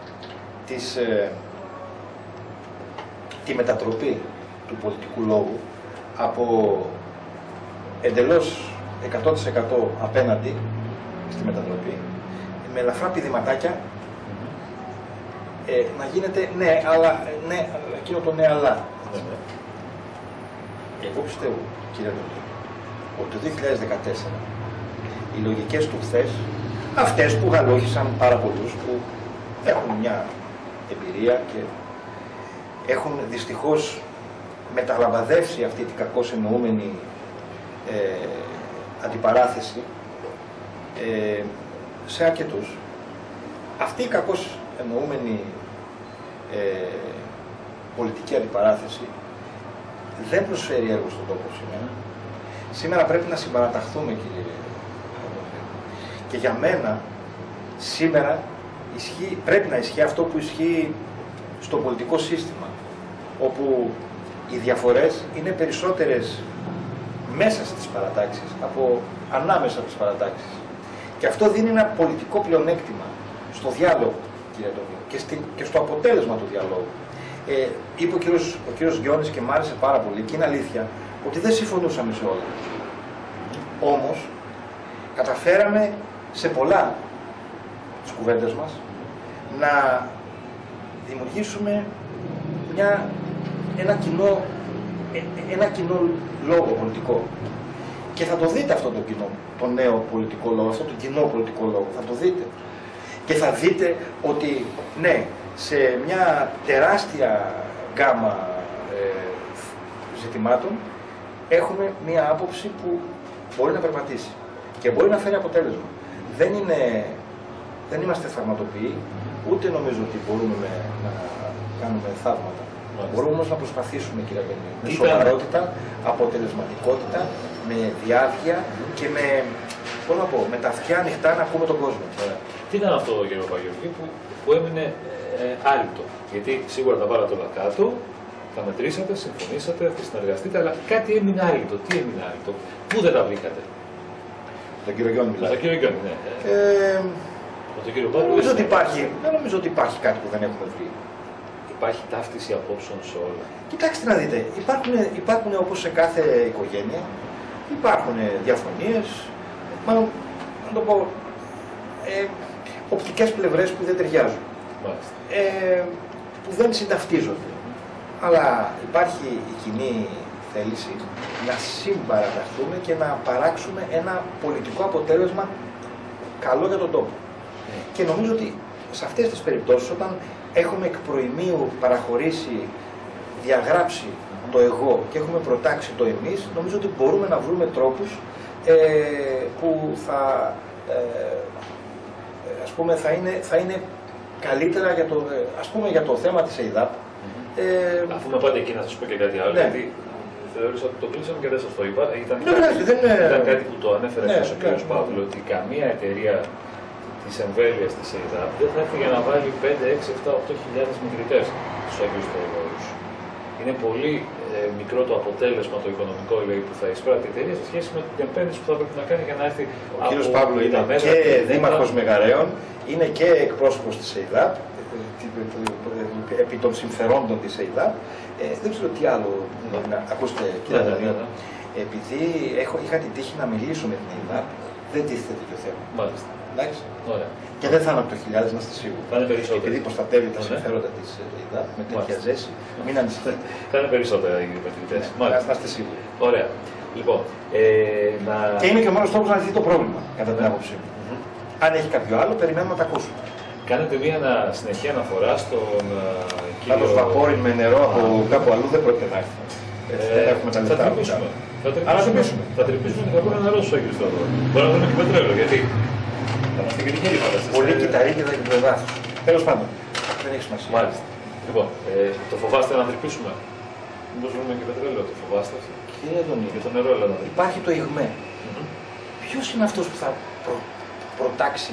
Speaker 2: τη μετατροπή του πολιτικού λόγου από εντελώς 100% απέναντι στη μετατροπή, με ελαφρά πηδηματάκια, να γίνεται ναι, αλλά, ναι, εκείνο το ναι, αλλά. Εγώ πιστεύω, κύριε Αντωνίου, ότι το 2014 οι λογικές του χθες, αυτές που γαλόχησαν πάρα πολλούς, που έχουν μια εμπειρία και έχουν δυστυχώς μεταλαμπαδεύσει αυτή την κακώς εννοούμενη αντιπαράθεση σε αρκετούς. Αυτή η κακώς εννοούμενη πολιτική αντιπαράθεση δεν προσφέρει έργο στον τόπο σήμερα. Σήμερα πρέπει να συμπαραταχθούμε, κύριε. Και για μένα σήμερα πρέπει να ισχύει αυτό που ισχύει στο πολιτικό σύστημα, όπου οι διαφορές είναι περισσότερες μέσα στις παρατάξεις από ανάμεσα στις παρατάξεις. Και αυτό δίνει ένα πολιτικό πλεονέκτημα στο διάλογο, κύριε Αντωνίου, και στο αποτέλεσμα του διαλόγου. Είπε ο κύριος Γκιόνης και μ' άρεσε πάρα πολύ, και είναι αλήθεια, ότι δεν συμφωνούσαμε σε όλα. Όμως, καταφέραμε σε πολλά τις κουβέντες μας να δημιουργήσουμε ένα κοινό λόγο πολιτικό. Και θα το δείτε αυτό το νέο πολιτικό λόγο, αυτό το κοινό πολιτικό λόγο, θα το δείτε. Και θα δείτε ότι, ναι, σε μια τεράστια γκάμα ζητημάτων έχουμε μια άποψη που μπορεί να περπατήσει και μπορεί να φέρει αποτέλεσμα. Δεν είμαστε θαυματοποιοί, ούτε νομίζω ότι μπορούμε να κάνουμε θαύματα. Μπορούμε όμως να προσπαθήσουμε, κύριε Αντωνίου, με σοβαρότητα, αποτελεσματικότητα, με διάβγεια και με τα αυτιά ανοιχτά να ακούμε τον κόσμο.
Speaker 1: Τι ήταν αυτό, κύριε Παπαγιώργη, που έμεινε άλυτο? Γιατί σίγουρα τα βάλατε όλα κάτω, τα μετρήσατε, συμφωνήσατε, θα συνεργαστείτε, αλλά κάτι έμεινε άλυτο. Τι έμεινε άλυτο? Πού δεν τα βρήκατε?
Speaker 2: Τον κύριο Γκιόνη μιλάτε.
Speaker 1: Τον κύριο Γκιόνη, ναι.
Speaker 2: Δεν νομίζω ότι υπάρχει κάτι που δεν έχουμε βρει.
Speaker 1: Υπάρχει ταύτιση απόψεων σε όλα.
Speaker 2: Κοιτάξτε να δείτε, υπάρχουν όπως σε κάθε οικογένεια, υπάρχουν διαφωνίες, μάλλον, να το πω, οπτικές πλευρές που δεν ταιριάζουν, που δεν συνταυτίζονται. Αλλά υπάρχει η κοινή θέληση να συμπαραταχθούμε και να παράξουμε ένα πολιτικό αποτέλεσμα καλό για τον τόπο. Και νομίζω ότι σε αυτές τις περιπτώσεις, όταν έχουμε εκ προημίου παραχωρήσει, διαγράψει το εγώ και έχουμε προτάξει το εμείς, νομίζω ότι μπορούμε να βρούμε τρόπους που θα είναι καλύτερα για το θέμα της ΕΙΔΑΠ.
Speaker 1: Αφού με πάτε εκεί να σας πω και κάτι άλλο,
Speaker 2: ναι.
Speaker 1: γιατί θεώρησα ότι το κλείσαμε και δεν σας το είπα. Ήταν κάτι που το ανέφερε ο κ. Παύλου, ότι καμία εταιρεία της εμβέλειας της ΕΙΔΑΠ δεν θα έρθει για να βάλει 5, 6, 7, 8.000 μετρητές στους Αγίους Θεοδόρους. Είναι πολύ μικρό το αποτέλεσμα το οικονομικό, λέει, που θα εισπράττει η εταιρεία σε σχέση με την επένδυση που θα πρέπει να κάνει για να έρθει.
Speaker 2: Ο κ. Παύλου είναι και δήμαρχος Μεγαρέων, είναι και εκπρόσωπος της ΕΙΔΑΠ, επί των συμφερόντων της ΕΙΔΑΠ. Δεν ξέρω τι άλλο να ακούστε, κύριε Αντωνίου. Επειδή είχα την τύχη να μιλήσω με την ΕΙΔΑΠ, δεν τίθεται τέτοιο θέμα.
Speaker 1: Μάλιστα.
Speaker 2: Εντάξει.
Speaker 1: Ωραία.
Speaker 2: Και δεν θα είναι από το 1000, να είστε σίγουροι.
Speaker 1: Θα είναι περισσότερο.
Speaker 2: Επειδή προστατεύει τα συμφέροντα της ΕΙΔΑΠ με τέτοια ζέση, μην ανησυχείτε.
Speaker 1: Θα είναι περισσότερα οι μετρητές.
Speaker 2: Να είστε σίγουροι.
Speaker 1: Ωραία. Λοιπόν,
Speaker 2: και είναι και ο μόνος τρόπος να λυθεί το πρόβλημα, κατά την άποψή μου. Αν έχει κάποιο άλλο, περιμένουμε να τα ακούσουμε.
Speaker 1: Κάνετε μια συνεχή αναφορά στον κύριο...
Speaker 2: Πάντως βαπόρι με νερό από κάπου αλλού δεν πρόκειται να έρθει. Δεν έχουμε τα λεφτά.
Speaker 1: Θα τρυπήσουμε και θα πούμε νερό στους Αγίους Θεοδόρους. Μπορεί να δούμε και πετρέλαιο, γιατί θα είμαστε και τυχεροί φανταστείς.
Speaker 2: Πολύ κυταρίκιδα και βεβάθος. Τέλος πάντων. Δεν έχει σημασία.
Speaker 1: Μάλιστα. Λοιπόν, το φοβάστε να τρυπήσουμε? Μήπως βρούμε και πετρέλαιο, το φοβάστε?
Speaker 2: Κύριε Αντωνίου,
Speaker 1: και το νερό, έλα να τρυπήσουμε.
Speaker 2: Υπάρχει το ΙΓΜΕ. Ποιος είναι αυτός που θα προτάξει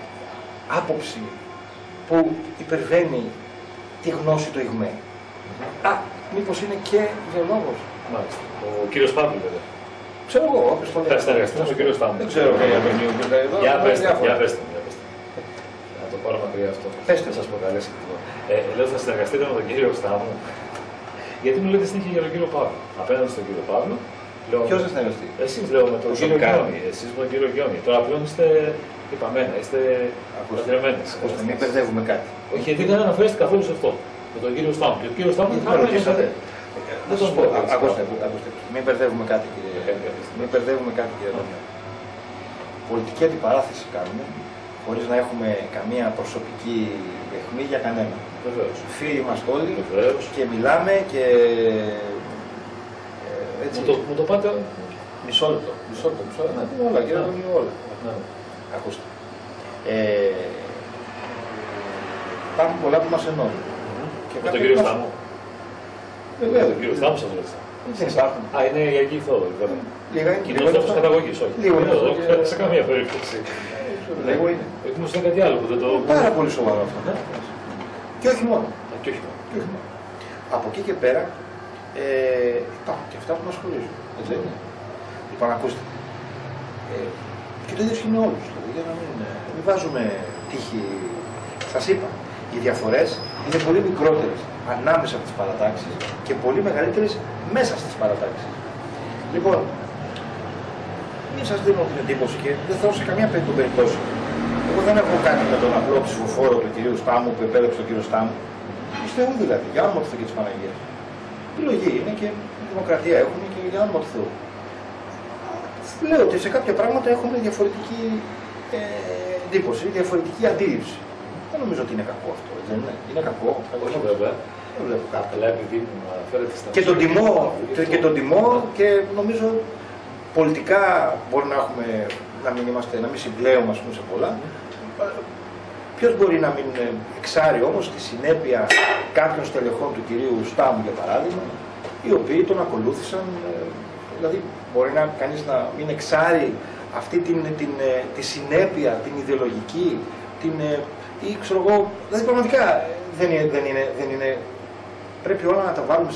Speaker 2: άποψη που υπερβαίνει τη γνώση του ΙΓΜΕ? Μήπως είναι και γεωλόγος?
Speaker 1: Μάλιστα. Ο κύριος Παύλου, βέβαια.
Speaker 2: Ξέρω εγώ, όποιος το λέει.
Speaker 1: Θα συνεργαστούμε με τον κύριο Στάμου.
Speaker 2: Δεν ξέρω, κύριε Αντωνίου.
Speaker 1: Για πέστε. Να το πάρω μακριά αυτό.
Speaker 2: Πέστε.
Speaker 1: Θα σας προκαλέσει. Λέω θα συνεργαστείτε με τον κύριο Στάμου. Γιατί μου λέτε συνέχεια για τον κύριο Παύλου? Απέναντι στον κύριο Παύλου.
Speaker 2: Ποιος θα συνεργαστεί?
Speaker 1: Εσείς, λέω, με τον κύριο Γιόνι. Εσείς με τον κύριο Γιόνι. Τώρα πλέον είστε υπαμένα, είστε παντρεμένες.
Speaker 2: Ώστε μην μπερδεύουμε κάτι.
Speaker 1: Όχι, γιατί δεν αναφέρεστε καθόλου σε αυτό. Με τον κύριο Στάμου. Και ο κύριος Στάμου
Speaker 2: δεν με ρωτήσατε.
Speaker 1: Δεν σας πω.
Speaker 2: Ακούστε. Μην μπερδεύουμε κάτι, κύριε. Μην μπερδεύουμε κάτι, κύριε Αντωνίου. Πολιτική αντιπαράθεση κάνουμε, χωρίς να έχουμε καμία προσωπική αιχμή για κανένα.
Speaker 1: Βεβαίως.
Speaker 2: Φίλοι μας όλοι
Speaker 1: και
Speaker 2: μιλάμε και έτσι.
Speaker 1: Μου το πάτε.
Speaker 2: Μισό λεπτό. Όλα, κύριε Αντωνίου, όλα. Ακούστε. Υπάρχουν πολλά που μας ενώνουν.
Speaker 1: Με τον κύριο Στάμου.
Speaker 2: Βεβαίως.
Speaker 1: Τον κύριο Στάμου σας ρώτησα.
Speaker 2: Δεν υπάρχουν.
Speaker 1: Είναι η Αγίοι Θεόδωροι, βέβαια.
Speaker 2: Λίγα είναι.
Speaker 1: Κοινός τρόπος καταγωγής, όχι.
Speaker 2: Λίγο είναι.
Speaker 1: Σε καμία περίπτωση.
Speaker 2: Λίγο είναι.
Speaker 1: Εκτιμώ σε κάτι άλλο που δεν το...
Speaker 2: Πάρα πολύ σοβαρό αυτό. Και όχι μόνο.
Speaker 1: Και όχι μόνο.
Speaker 2: Από εκεί και πέρα υπάρχουν και αυτά που μας χωρίζουν. Έτσι είναι. Λοιπόν, ακούστε. Και το ίδιο είναι όλους. Δηλαδή, για να μην βάζουμε τύχη. Σας είπα, οι διαφορές είναι πολύ μικρότερες ανάμεσα από τις παρατάξεις και πολύ μεγαλύτερες μέσα στις παρατάξεις. Λοιπόν, μην σας δίνω την εντύπωση και δεν θέλω σε καμία περίπτωση. Εγώ δεν έχω κάτι με τον απλό ψηφοφόρο του κυρίου Στάμου που επέλεξε τον κύριο Στάμου. Του Θεού δηλαδή, για όνομα του Θεού και της Παναγίας. Επιλογή είναι και δημοκρατία έχουμε και για όνομα του Θεού. Λέω ότι σε κάποια πράγματα έχουμε διαφορετική εντύπωση, διαφορετική αντίληψη. Δεν νομίζω ότι είναι κακό αυτό, δεν είναι. Είναι κακό.
Speaker 1: Όχι βέβαια.
Speaker 2: Δεν βλέπω κάτι.
Speaker 1: Αλλά επειδή μου αναφέρετε στα...
Speaker 2: Και τον τιμώ και νομίζω πολιτικά μπορεί να έχουμε, να μην συμπλέουμε σε πολλά. Ποιος μπορεί να μην εξάρει όμως τη συνέπεια κάποιων στελεχών του κυρίου Στάμου, για παράδειγμα, οι οποίοι τον ακολούθησαν, δηλαδή μπορεί κανείς να μην εξάρει αυτή τη συνέπεια, την ιδεολογική, ή ξέρω εγώ, δηλαδή πραγματικά δεν είναι, πρέπει όλα να τα βάλουμε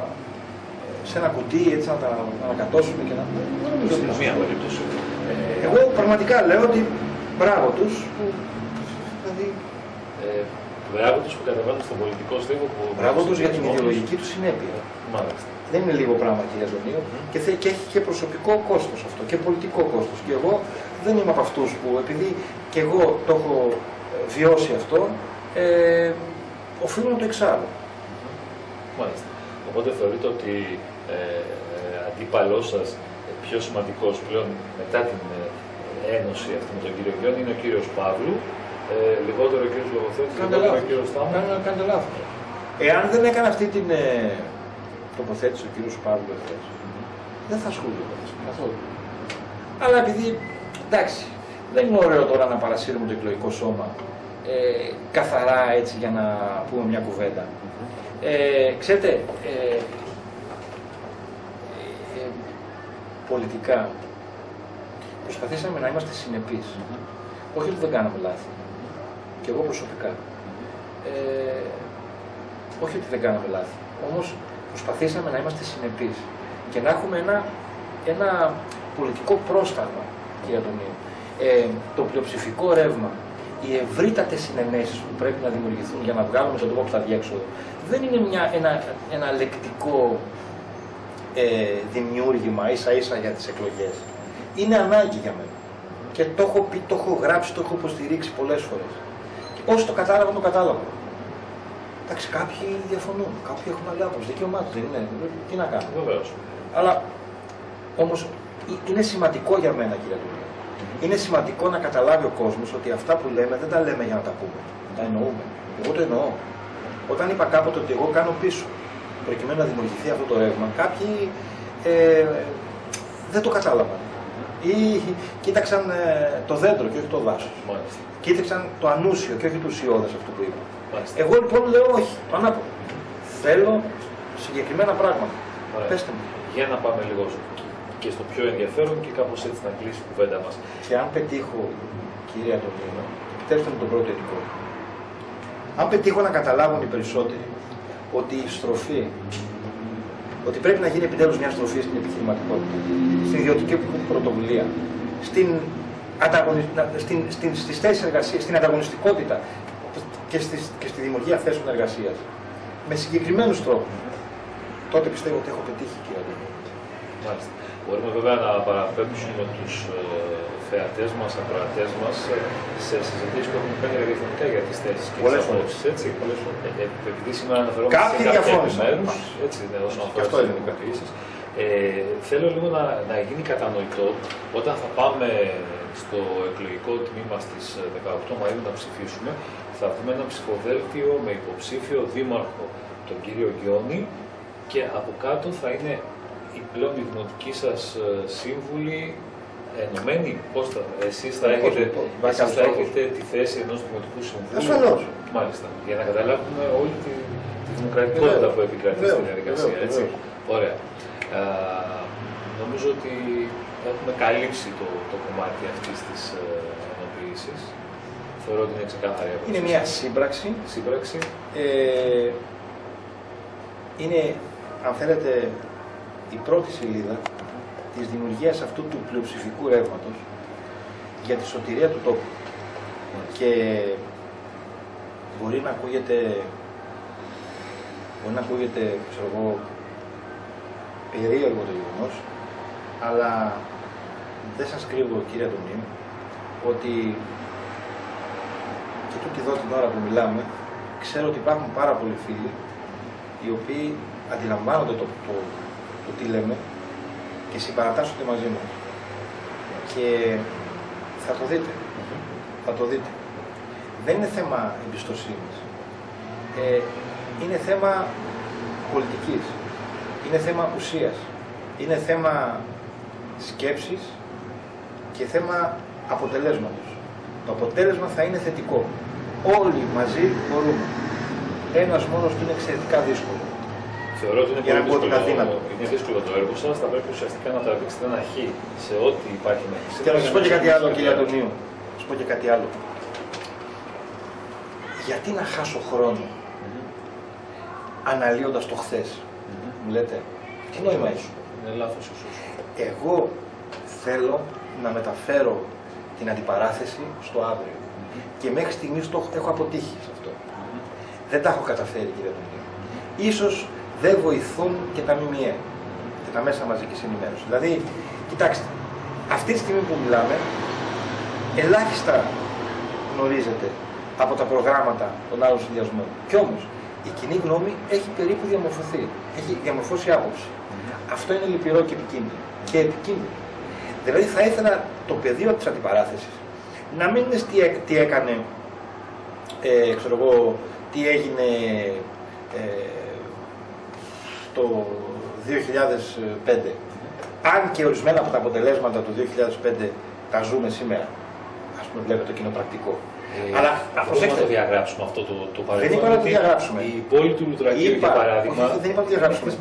Speaker 2: σε ένα κουτί, έτσι να τα ανακατώσουμε και να... Δεν νομίζω ότι είναι μία περίπτωση. Εγώ πραγματικά λέω ότι μπράβο τους, δηλαδή...
Speaker 1: Μπράβο τους που κατεβαίνουν στον πολιτικό στίβο που...
Speaker 2: Μπράβο τους για την ιδεολογική του συνέπεια.
Speaker 1: Μάλιστα.
Speaker 2: Δεν είναι λίγο πράγμα, κύριε Αντωνίου, και έχει και προσωπικό κόστος αυτό και πολιτικό κόστος. Και εγώ δεν είμαι από αυτούς που, επειδή και εγώ το έχω βιώσει αυτό, οφείλω να το εξάρω.
Speaker 1: Μάλιστα. Οπότε θεωρείτε ότι αντίπαλός σας πιο σημαντικός πλέον μετά την ένωση αυτή με τον κύριο Γιόνι είναι ο κύριος Παύλου, λιγότερο ο κύριος Λογοθέτης, λιγότερο ο κύριος Στάμου.
Speaker 2: Κάνετε λάθος. Εάν δεν έκανε αυτή την τοποθέτηση ο κύριος Παύλου εχθές, δεν θα ασχολούνται καθόλου. Αλλά επειδή, εντάξει, δεν είναι ωραίο τώρα να παρασύρουμε το εκλογικό σώμα καθαρά έτσι για να πούμε μια κουβέντα. Ξέρετε, πολιτικά προσπαθήσαμε να είμαστε συνεπείς. Όχι ότι δεν κάναμε λάθη. Και εγώ προσωπικά. Όχι ότι δεν κάναμε λάθη. Όμως προσπαθήσαμε να είμαστε συνεπείς και να έχουμε ένα πολιτικό πρόσταγμα, κύριε Αντωνίου. Το πλειοψηφικό ρεύμα, οι ευρύτατες συνενέσεις που πρέπει να δημιουργηθούν για να βγάλουμε τον τόπο από τα διέξοδο, δεν είναι ένα λεκτικό δημιούργημα ίσα ίσα για τις εκλογές. Είναι ανάγκη για μένα. Και το έχω πει, το έχω γράψει, το έχω υποστηρίξει πολλές φορές. Και όσοι το κατάλαβαν, το κατάλαβαν. Εντάξει, κάποιοι διαφωνούν, κάποιοι έχουν άλλη άποψη, δικαίωμά τους, δεν είναι. Τι να κάνουμε.
Speaker 1: Βεβαίως.
Speaker 2: Αλλά όμως είναι σημαντικό για μένα, κύριε Αντωνίου. Είναι σημαντικό να καταλάβει ο κόσμος ότι αυτά που λέμε δεν τα λέμε για να τα πούμε. Τα εννοούμε. Εγώ το εννοώ. Όταν είπα κάποτε ότι εγώ κάνω πίσω, προκειμένου να δημιουργηθεί αυτό το ρεύμα, κάποιοι δεν το κατάλαβαν. Ή κοίταξαν το δέντρο και όχι το δάσος. Κοίταξαν το ανούσιο και όχι το ουσιώδες αυτό που είπα. Εγώ λοιπόν λέω όχι, το ανάποδο. Θέλω συγκεκριμένα πράγματα. Πέστε μου.
Speaker 1: Για να πάμε λίγο και στο πιο ενδιαφέρον και κάπως έτσι να κλείσει η κουβέντα μας.
Speaker 2: Και αν πετύχω, κυρία Αντωνίου, επιτρέψτε μου τον πρώτο ειδικό. Αν πετύχω να καταλάβουν οι περισσότεροι ότι η στροφή, ότι πρέπει να γίνει επιτέλους μια στροφή στην επιχειρηματικότητα, στην ιδιωτική πρωτοβουλία, στις θέσεις εργασίας, στην ανταγωνιστικότητα και στη δημιουργία θέσεων εργασίας, με συγκεκριμένους τρόπους, τότε πιστεύω ότι έχω πετύχει, κύριε Αντωνίου.
Speaker 1: Μάλιστα. Μπορούμε βέβαια να παραπέμψουμε τους θεατές μας, ακροατές μας σε συζητήσεις που έχουμε κάνει ραδιοφωνικά για τις θέσεις και τις απόψεις, έτσι. Επειδή σήμερα αναφερόμαστε σε κάποια επιμέρους, έτσι, όσον αφορά τις δημοκρατήσεις, θέλω λίγο να γίνει κατανοητό όταν θα πάμε στο εκλογικό τμήμα στις 18 Μαΐου να ψηφίσουμε, θα δούμε ένα ψηφοδέλτιο με υποψήφιο δήμαρχο τον κύριο Γιώνη και από κάτω θα είναι οι πλέον οι δημοτικοί σας σύμβουλοι ενωμένοι. Πώς εσείς θα έχετε τη θέση ενός δημοτικού συμβούλου.
Speaker 2: Ασφαλώς.
Speaker 1: Μάλιστα. Για να καταλάβουμε όλη τη δημοκρατικότητα που επικρατεί στην διαδικασία. Έτσι. Ωραία. Νομίζω ότι έχουμε καλύψει το κομμάτι αυτής της ενοποίησης. Θεωρώ ότι είναι ξεκάθαρη.
Speaker 2: Είναι μια σύμπραξη. Είναι, αν θέλετε, η πρώτη σελίδα της δημιουργίας αυτού του πλειοψηφικού ρεύματος για τη σωτηρία του τόπου. Και μπορεί να ακούγεται, ξέρω εγώ, περίεργο το γεγονός, αλλά δεν σας κρύβω, κύριε Αντωνίου, ότι και τούτη εδώ την ώρα που μιλάμε, ξέρω ότι υπάρχουν πάρα πολλοί φίλοι οι οποίοι αντιλαμβάνονται το τι λέμε και συμπαρατάσσονται μαζί μας. Και θα το δείτε. Θα το δείτε. Δεν είναι θέμα εμπιστοσύνης. Είναι θέμα πολιτικής. Είναι θέμα ουσίας. Είναι θέμα σκέψης και θέμα αποτελέσματος. Το αποτέλεσμα θα είναι θετικό. Όλοι μαζί μπορούμε. Ένας μόνος του είναι εξαιρετικά δύσκολο.
Speaker 1: Θεωρώ ότι είναι δύσκολο το έργο σας, θα πρέπει ουσιαστικά να τραβήξετε ένα χ σε ό,τι υπάρχει να έχει.
Speaker 2: Και να σας πω και κάτι άλλο, κύριε Αντωνίου. Να σας πω και κάτι άλλο. Γιατί να χάσω χρόνο αναλύοντας το χθες, μου λέτε, τι νόημα έχει.
Speaker 1: Είναι λάθος ίσως.
Speaker 2: Εγώ θέλω να μεταφέρω την αντιπαράθεση στο αύριο. Και μέχρι στιγμής το έχω αποτύχει σε αυτό. Δεν τα έχω καταφέρει, κύριε Αντωνίου. Ίσως δεν βοηθούν και τα ΜΜΕ και τα μέσα μαζικής ενημέρωσης. Δηλαδή, κοιτάξτε, αυτή τη στιγμή που μιλάμε, ελάχιστα γνωρίζετε από τα προγράμματα των άλλων συνδυασμών. Κι όμως, η κοινή γνώμη έχει περίπου διαμορφωθεί, έχει διαμορφώσει άποψη. Αυτό είναι λυπηρό και επικίνδυνο. Δηλαδή, θα ήθελα το πεδίο της αντιπαράθεσης να μην είναι τι έκανε, ξέρω εγώ, τι έγινε το 2005 αν και ορισμένα από τα αποτελέσματα του 2005 τα ζούμε σήμερα. Ας πούμε, βλέπετε το κοινοπρακτικό. Αλλά
Speaker 1: μπορούμε να το διαγράψουμε αυτό το παρελθόν.
Speaker 2: Δεν είπα να το διαγράψουμε.
Speaker 1: Η πόλη του Λουτρακίου, για παράδειγμα.
Speaker 2: Όχι, δεν είπα να το διαγράψουμε.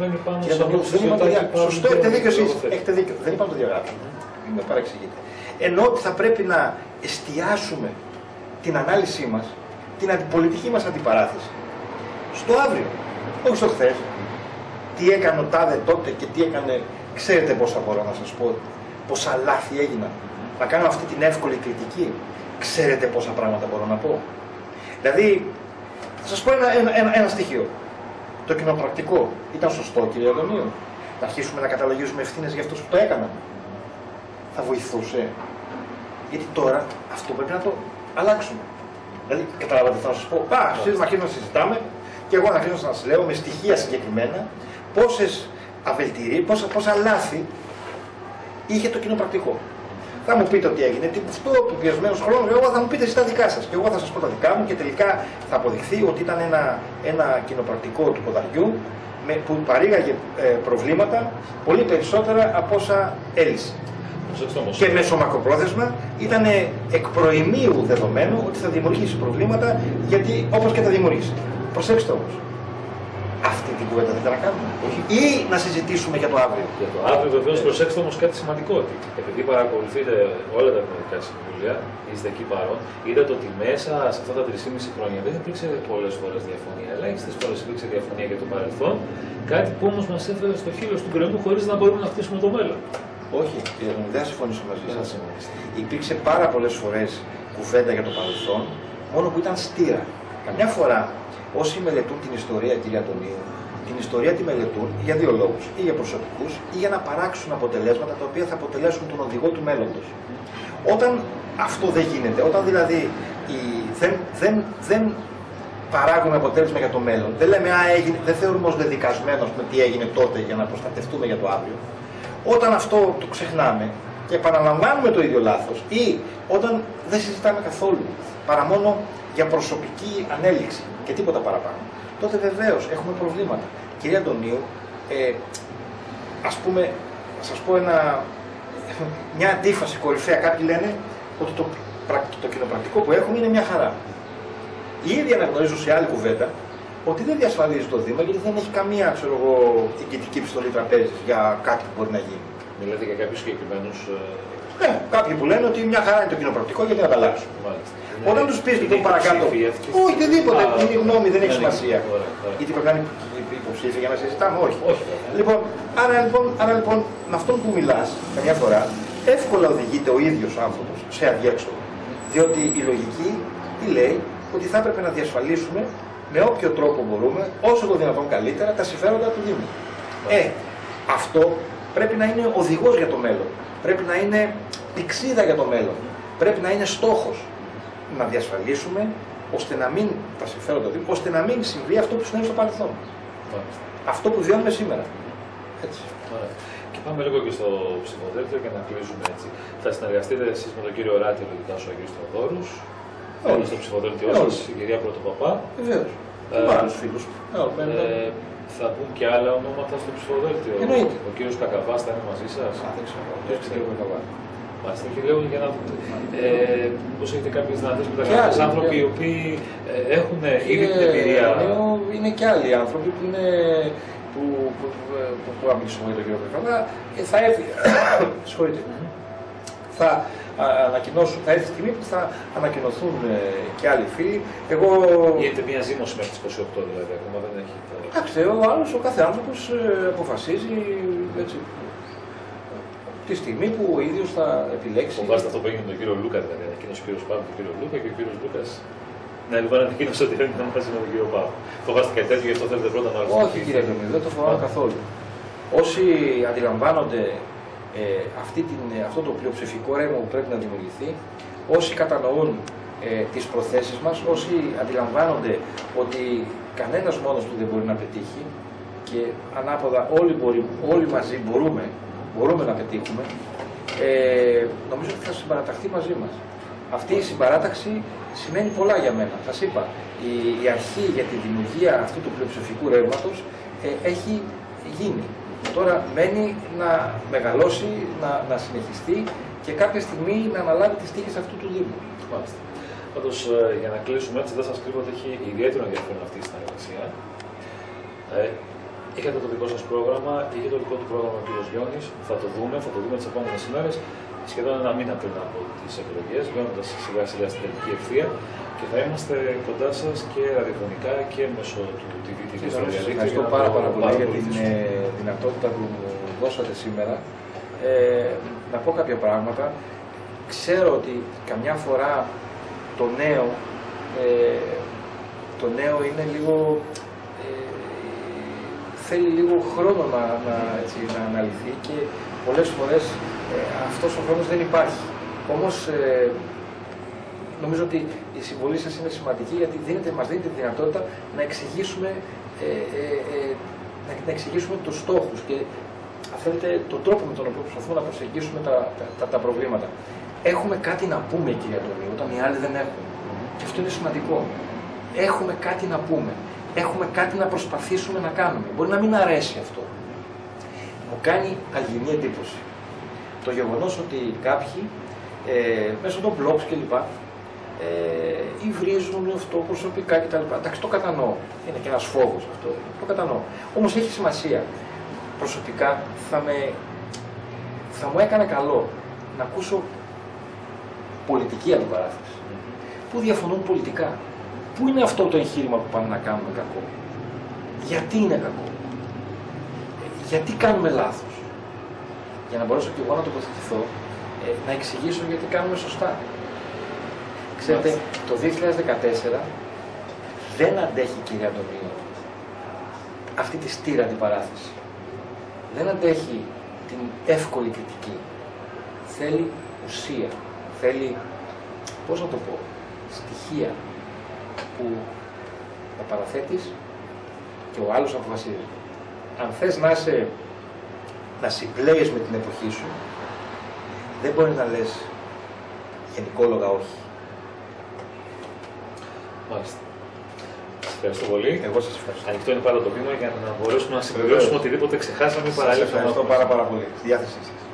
Speaker 2: Σωστό, έχετε δίκιο εσείς. Έχετε δίκιο. Δεν είπα να το διαγράψουμε. Μην με παρεξηγείτε. Ενώ ότι θα πρέπει να εστιάσουμε την ανάλυση μας, την πολιτική μας αντιπαράθεση στο αύριο, όχι στο χθες. Τι έκανε ο τάδε τότε και τι έκανε. Ξέρετε πόσα μπορώ να σας πω, πόσα λάθη έγιναν. Να κάνω αυτή την εύκολη κριτική. Ξέρετε πόσα πράγματα μπορώ να πω. Δηλαδή, θα σας πω ένα στοιχείο. Το κοινοπρακτικό ήταν σωστό, κύριε Αντωνίου? Να αρχίσουμε να καταλογίζουμε ευθύνες για αυτούς που το έκαναν. Θα βοηθούσε. Γιατί τώρα αυτό πρέπει να το αλλάξουμε. Δηλαδή, καταλάβατε, θα σας πω, εσείς να αρχίσουμε να συζητάμε και εγώ να αρχίσω να σας λέω με στοιχεία συγκεκριμένα πόσες αβελτηρίες, πόσα λάθη είχε το κοινοπρακτικό. Θα μου πείτε ότι έγινε, αυτό του πιεσμένου χρόνου, εγώ θα μου πείτε εσείς τα δικά σας. Και εγώ θα σας πω τα δικά μου και τελικά θα αποδειχθεί ότι ήταν ένα κοινοπρακτικό του ποδαριού που παρήγαγε προβλήματα πολύ περισσότερα από όσα έλυσε. Και μεσομακροπρόθεσμα ήταν εκ προημίου δεδομένο ότι θα δημιουργήσει προβλήματα, γιατί όπως και θα δημιουργήσει. Προσέξτε όμως. Αυτή την κουβέντα δεν θα να κάνουμε. Όχι. Ή να συζητήσουμε για το αύριο.
Speaker 1: Για το αύριο, βεβαίως, προσέξτε όμως κάτι σημαντικό. Ότι επειδή παρακολουθείτε όλα τα Εθνικά Συμβούλια, είστε εκεί παρόν, είδατε ότι μέσα σε αυτά τα 3,5 χρόνια δεν υπήρξε πολλές φορές διαφωνία. Ελάχιστες φορές υπήρξε διαφωνία για το παρελθόν. Κάτι που όμως μας έφερε στο χείλος του γκρεμού χωρίς να μπορούμε να χτίσουμε το μέλλον.
Speaker 2: Όχι, κύριε Αντωνίου, δεν θα συμφωνήσω μαζί σας. Υπήρξε πάρα πολλές φορές κουβέντα για το παρελθόν, μόνο που ήταν στήρα. Καμιά φορά όσοι μελετούν την ιστορία, κύριε Αντωνίου, την ιστορία τη μελετούν για δύο λόγους. Ή για προσωπικούς, ή για να παράξουν αποτελέσματα τα οποία θα αποτελέσουν τον οδηγό του μέλλοντος. Όταν αυτό δεν γίνεται, όταν δηλαδή δεν παράγουμε αποτέλεσμα για το μέλλον, δεν λέμε δεν θεωρούμε ως δεδικασμένο τι έγινε τότε για να προστατευτούμε για το αύριο. Όταν αυτό το ξεχνάμε και επαναλαμβάνουμε το ίδιο λάθος, ή όταν δεν συζητάμε καθόλου παρά μόνο για προσωπική ανέλυξη και τίποτα παραπάνω, τότε βεβαίως έχουμε προβλήματα. Κύριε Αντωνίου, ας πούμε, θα σας πω μια αντίφαση κορυφαία. Κάποιοι λένε ότι το κοινοπρακτικό που έχουμε είναι μια χαρά. Ήδη αναγνωρίζω σε άλλη κουβέντα ότι δεν διασφαλίζει το Δήμα, γιατί δεν έχει καμία, εγκυτική επιστολή τραπέζης για κάτι που μπορεί να γίνει.
Speaker 1: Μιλάτε για κάποιους συγκεκριμένους.
Speaker 2: Ναι, κάποιοι που λένε ότι μια χαρά είναι το κοινοπρακτικό, γιατί να τα αλλάξουν. Όταν τους πεις λοιπόν παρακάτω, όχι, οτιδήποτε, είναι η γνώμη, δεν έχει σημασία. Γιατί πρέπει να είναι υποψήφια για να συζητάμε, όχι. Λοιπόν, άρα λοιπόν, με αυτόν που μιλάς, καμιά φορά, εύκολα οδηγείται ο ίδιος ο άνθρωπος σε αδιέξοδο. Διότι η λογική τι λέει, ότι θα έπρεπε να διασφαλίσουμε με όποιο τρόπο μπορούμε, όσο το δυνατόν καλύτερα, τα συμφέροντα του Δήμου. Αυτό πρέπει να είναι οδηγός για το μέλλον. Πρέπει να είναι πηξίδα για το μέλλον. Πρέπει να είναι στόχος. Να διασφαλίσουμε ώστε να μην τα συμφέροντα του Δήμου, ώστε να μην συμβεί αυτό που συνέβη στο παρελθόν. Αυτό που βιώνουμε σήμερα. Έτσι.
Speaker 1: Και πάμε λίγο και στο ψηφοδέλτιο για να κλείσουμε έτσι. Θα συνεργαστείτε εσείς με τον κύριο Ράτη, λογικά ο Αγίος Θεοδόρους. Όλοι στο ψηφοδέλτιό σας, η κυρία Πρωτοπαπά.
Speaker 2: Βεβαίως. Άλλους φίλους.
Speaker 1: Θα μπουν και άλλα ονόματα στο ψηφοδέλτιο. Ο κύριος Κακαβάς θα είναι μαζί σας.
Speaker 2: Δεν ξέρω.
Speaker 1: Μάλιστα, και λέω για να δούμε. Πώς έχετε κάποιες δυνατές μεταγραφές, άνθρωποι οι οποίοι έχουν ήδη την εμπειρία.
Speaker 2: Είναι και άλλοι άνθρωποι που είναι. Που αμύξουμε για τον κύριο Κακαβά. Θα έρθει. Συγχωρείτε. Θα έρθει η στιγμή που θα ανακοινωθούν και άλλοι φίλοι.
Speaker 1: Γίνεται μια ζήμωση μέχρι τις 28 δηλαδή, ακόμα δεν έχει.
Speaker 2: Εντάξει, ο κάθε άνθρωπος αποφασίζει έτσι. Τη στιγμή που ο ίδιος θα επιλέξει.
Speaker 1: Φοβάστε αυτό που έγινε με τον κύριο Λούκα, δηλαδή. Ανακοίνωσε ο κύριος Παύλου τον κύριο Λούκα και ο κύριος Λούκας. Ναι, λοιπόν, ανακοίνωσε ότι δεν ήταν μαζί με τον κύριο Παύλου. Φοβάστε κάτι τέτοιο, γι' αυτό θέλετε πρώτα να ρωτήσετε.
Speaker 2: Όχι, κύριε Αντωνίου, δεν το φοβάμαι καθόλου. Όσοι αντιλαμβάνονται αυτό το πλειοψηφικό ρεύμα που πρέπει να δημιουργηθεί, όσοι κατανοούν τις προθέσεις μας, όσοι αντιλαμβάνονται ότι κανένας μόνος του δεν μπορεί να πετύχει και ανάποδα όλοι μαζί μπορούμε να πετύχουμε, νομίζω ότι θα συμπαραταχθεί μαζί μας. Αυτή η συμπαράταξη σημαίνει πολλά για μένα. Σας είπα, η αρχή για τη δημιουργία αυτού του πλειοψηφικού ρεύματος έχει γίνει. Τώρα μένει να μεγαλώσει, να συνεχιστεί και κάποια στιγμή να αναλάβει τις τύχες αυτού του Δήμου.
Speaker 1: Μάλιστα. Πάντως, για να κλείσουμε έτσι, δεν σας κρύβω ότι έχει ιδιαίτερο ενδιαφέρον αυτή η συνεργασία. Είχατε το δικό σας πρόγραμμα, είχε το δικό του πρόγραμμα ο κ. Γιώνης. Θα το δούμε τις επόμενες ημέρες. Σχεδόν ένα μήνα πριν από τις εκλογές, βγαίνοντας σιγά σιγά στην τελική ευθεία και θα είμαστε κοντά σας και ραδιοφωνικά και μέσω του TV και στο διαδίκτυο.
Speaker 2: Ευχαριστώ πάρα πολύ για την δυνατότητα που μου δώσατε σήμερα. Να πω κάποια πράγματα. Ξέρω ότι καμιά φορά το νέο είναι λίγο, θέλει λίγο χρόνο να αναλυθεί και πολλές φορές αυτός ο χρόνος δεν υπάρχει. Όμως νομίζω ότι η συμβολή σας είναι σημαντική γιατί μας δίνετε τη δυνατότητα να εξηγήσουμε τους στόχους και αν θέλετε τον τρόπο με τον οποίο προσπαθούμε να προσεγγίσουμε τα προβλήματα. Έχουμε κάτι να πούμε, κύριε Αντωνίου, όταν οι άλλοι δεν έχουν. Και αυτό είναι σημαντικό. Έχουμε κάτι να πούμε. Έχουμε κάτι να προσπαθήσουμε να κάνουμε. Μπορεί να μην αρέσει αυτό. Μου κάνει αλγινή εντύπωση το γεγονός ότι κάποιοι μέσω των blogs κλπ. Υβρίζουν αυτό προσωπικά κτλ. Εντάξει, το κατανοώ. Είναι και ένας φόβος αυτό. Το κατανοώ. Όμως έχει σημασία. Προσωπικά θα μου έκανε καλό να ακούσω πολιτική αντιπαράθεση. Πού διαφωνούν πολιτικά. Πού είναι αυτό το εγχείρημα που πάνε να κάνουμε κακό. Γιατί είναι κακό. Γιατί κάνουμε λάθος. Για να μπορέσω και εγώ να τοποθετηθώ, να εξηγήσω γιατί κάνουμε σωστά. Ξέρετε, το 2014 δεν αντέχει, κύριε Αντωνίου, αυτή τη στήρα αντιπαράθεση. Δεν αντέχει την εύκολη κριτική. Θέλει ουσία. Θέλει, πώς να το πω, στοιχεία που ο παραθέτεις και ο άλλος αποφασίζει. Αν θες να συμπλέεις με την εποχή σου, δεν μπορεί να λες γενικόλογα όχι.
Speaker 1: Μάλιστα. Σας ευχαριστώ πολύ.
Speaker 2: Εγώ σας ευχαριστώ.
Speaker 1: Ανοιχτό είναι πάντα το βήμα για να μπορέσουμε να συμπληρώσουμε οτιδήποτε ξεχάσαμε ή παραλείψαμε.
Speaker 2: Σας ευχαριστώ πάρα πολύ. Στη διάθεσή σας.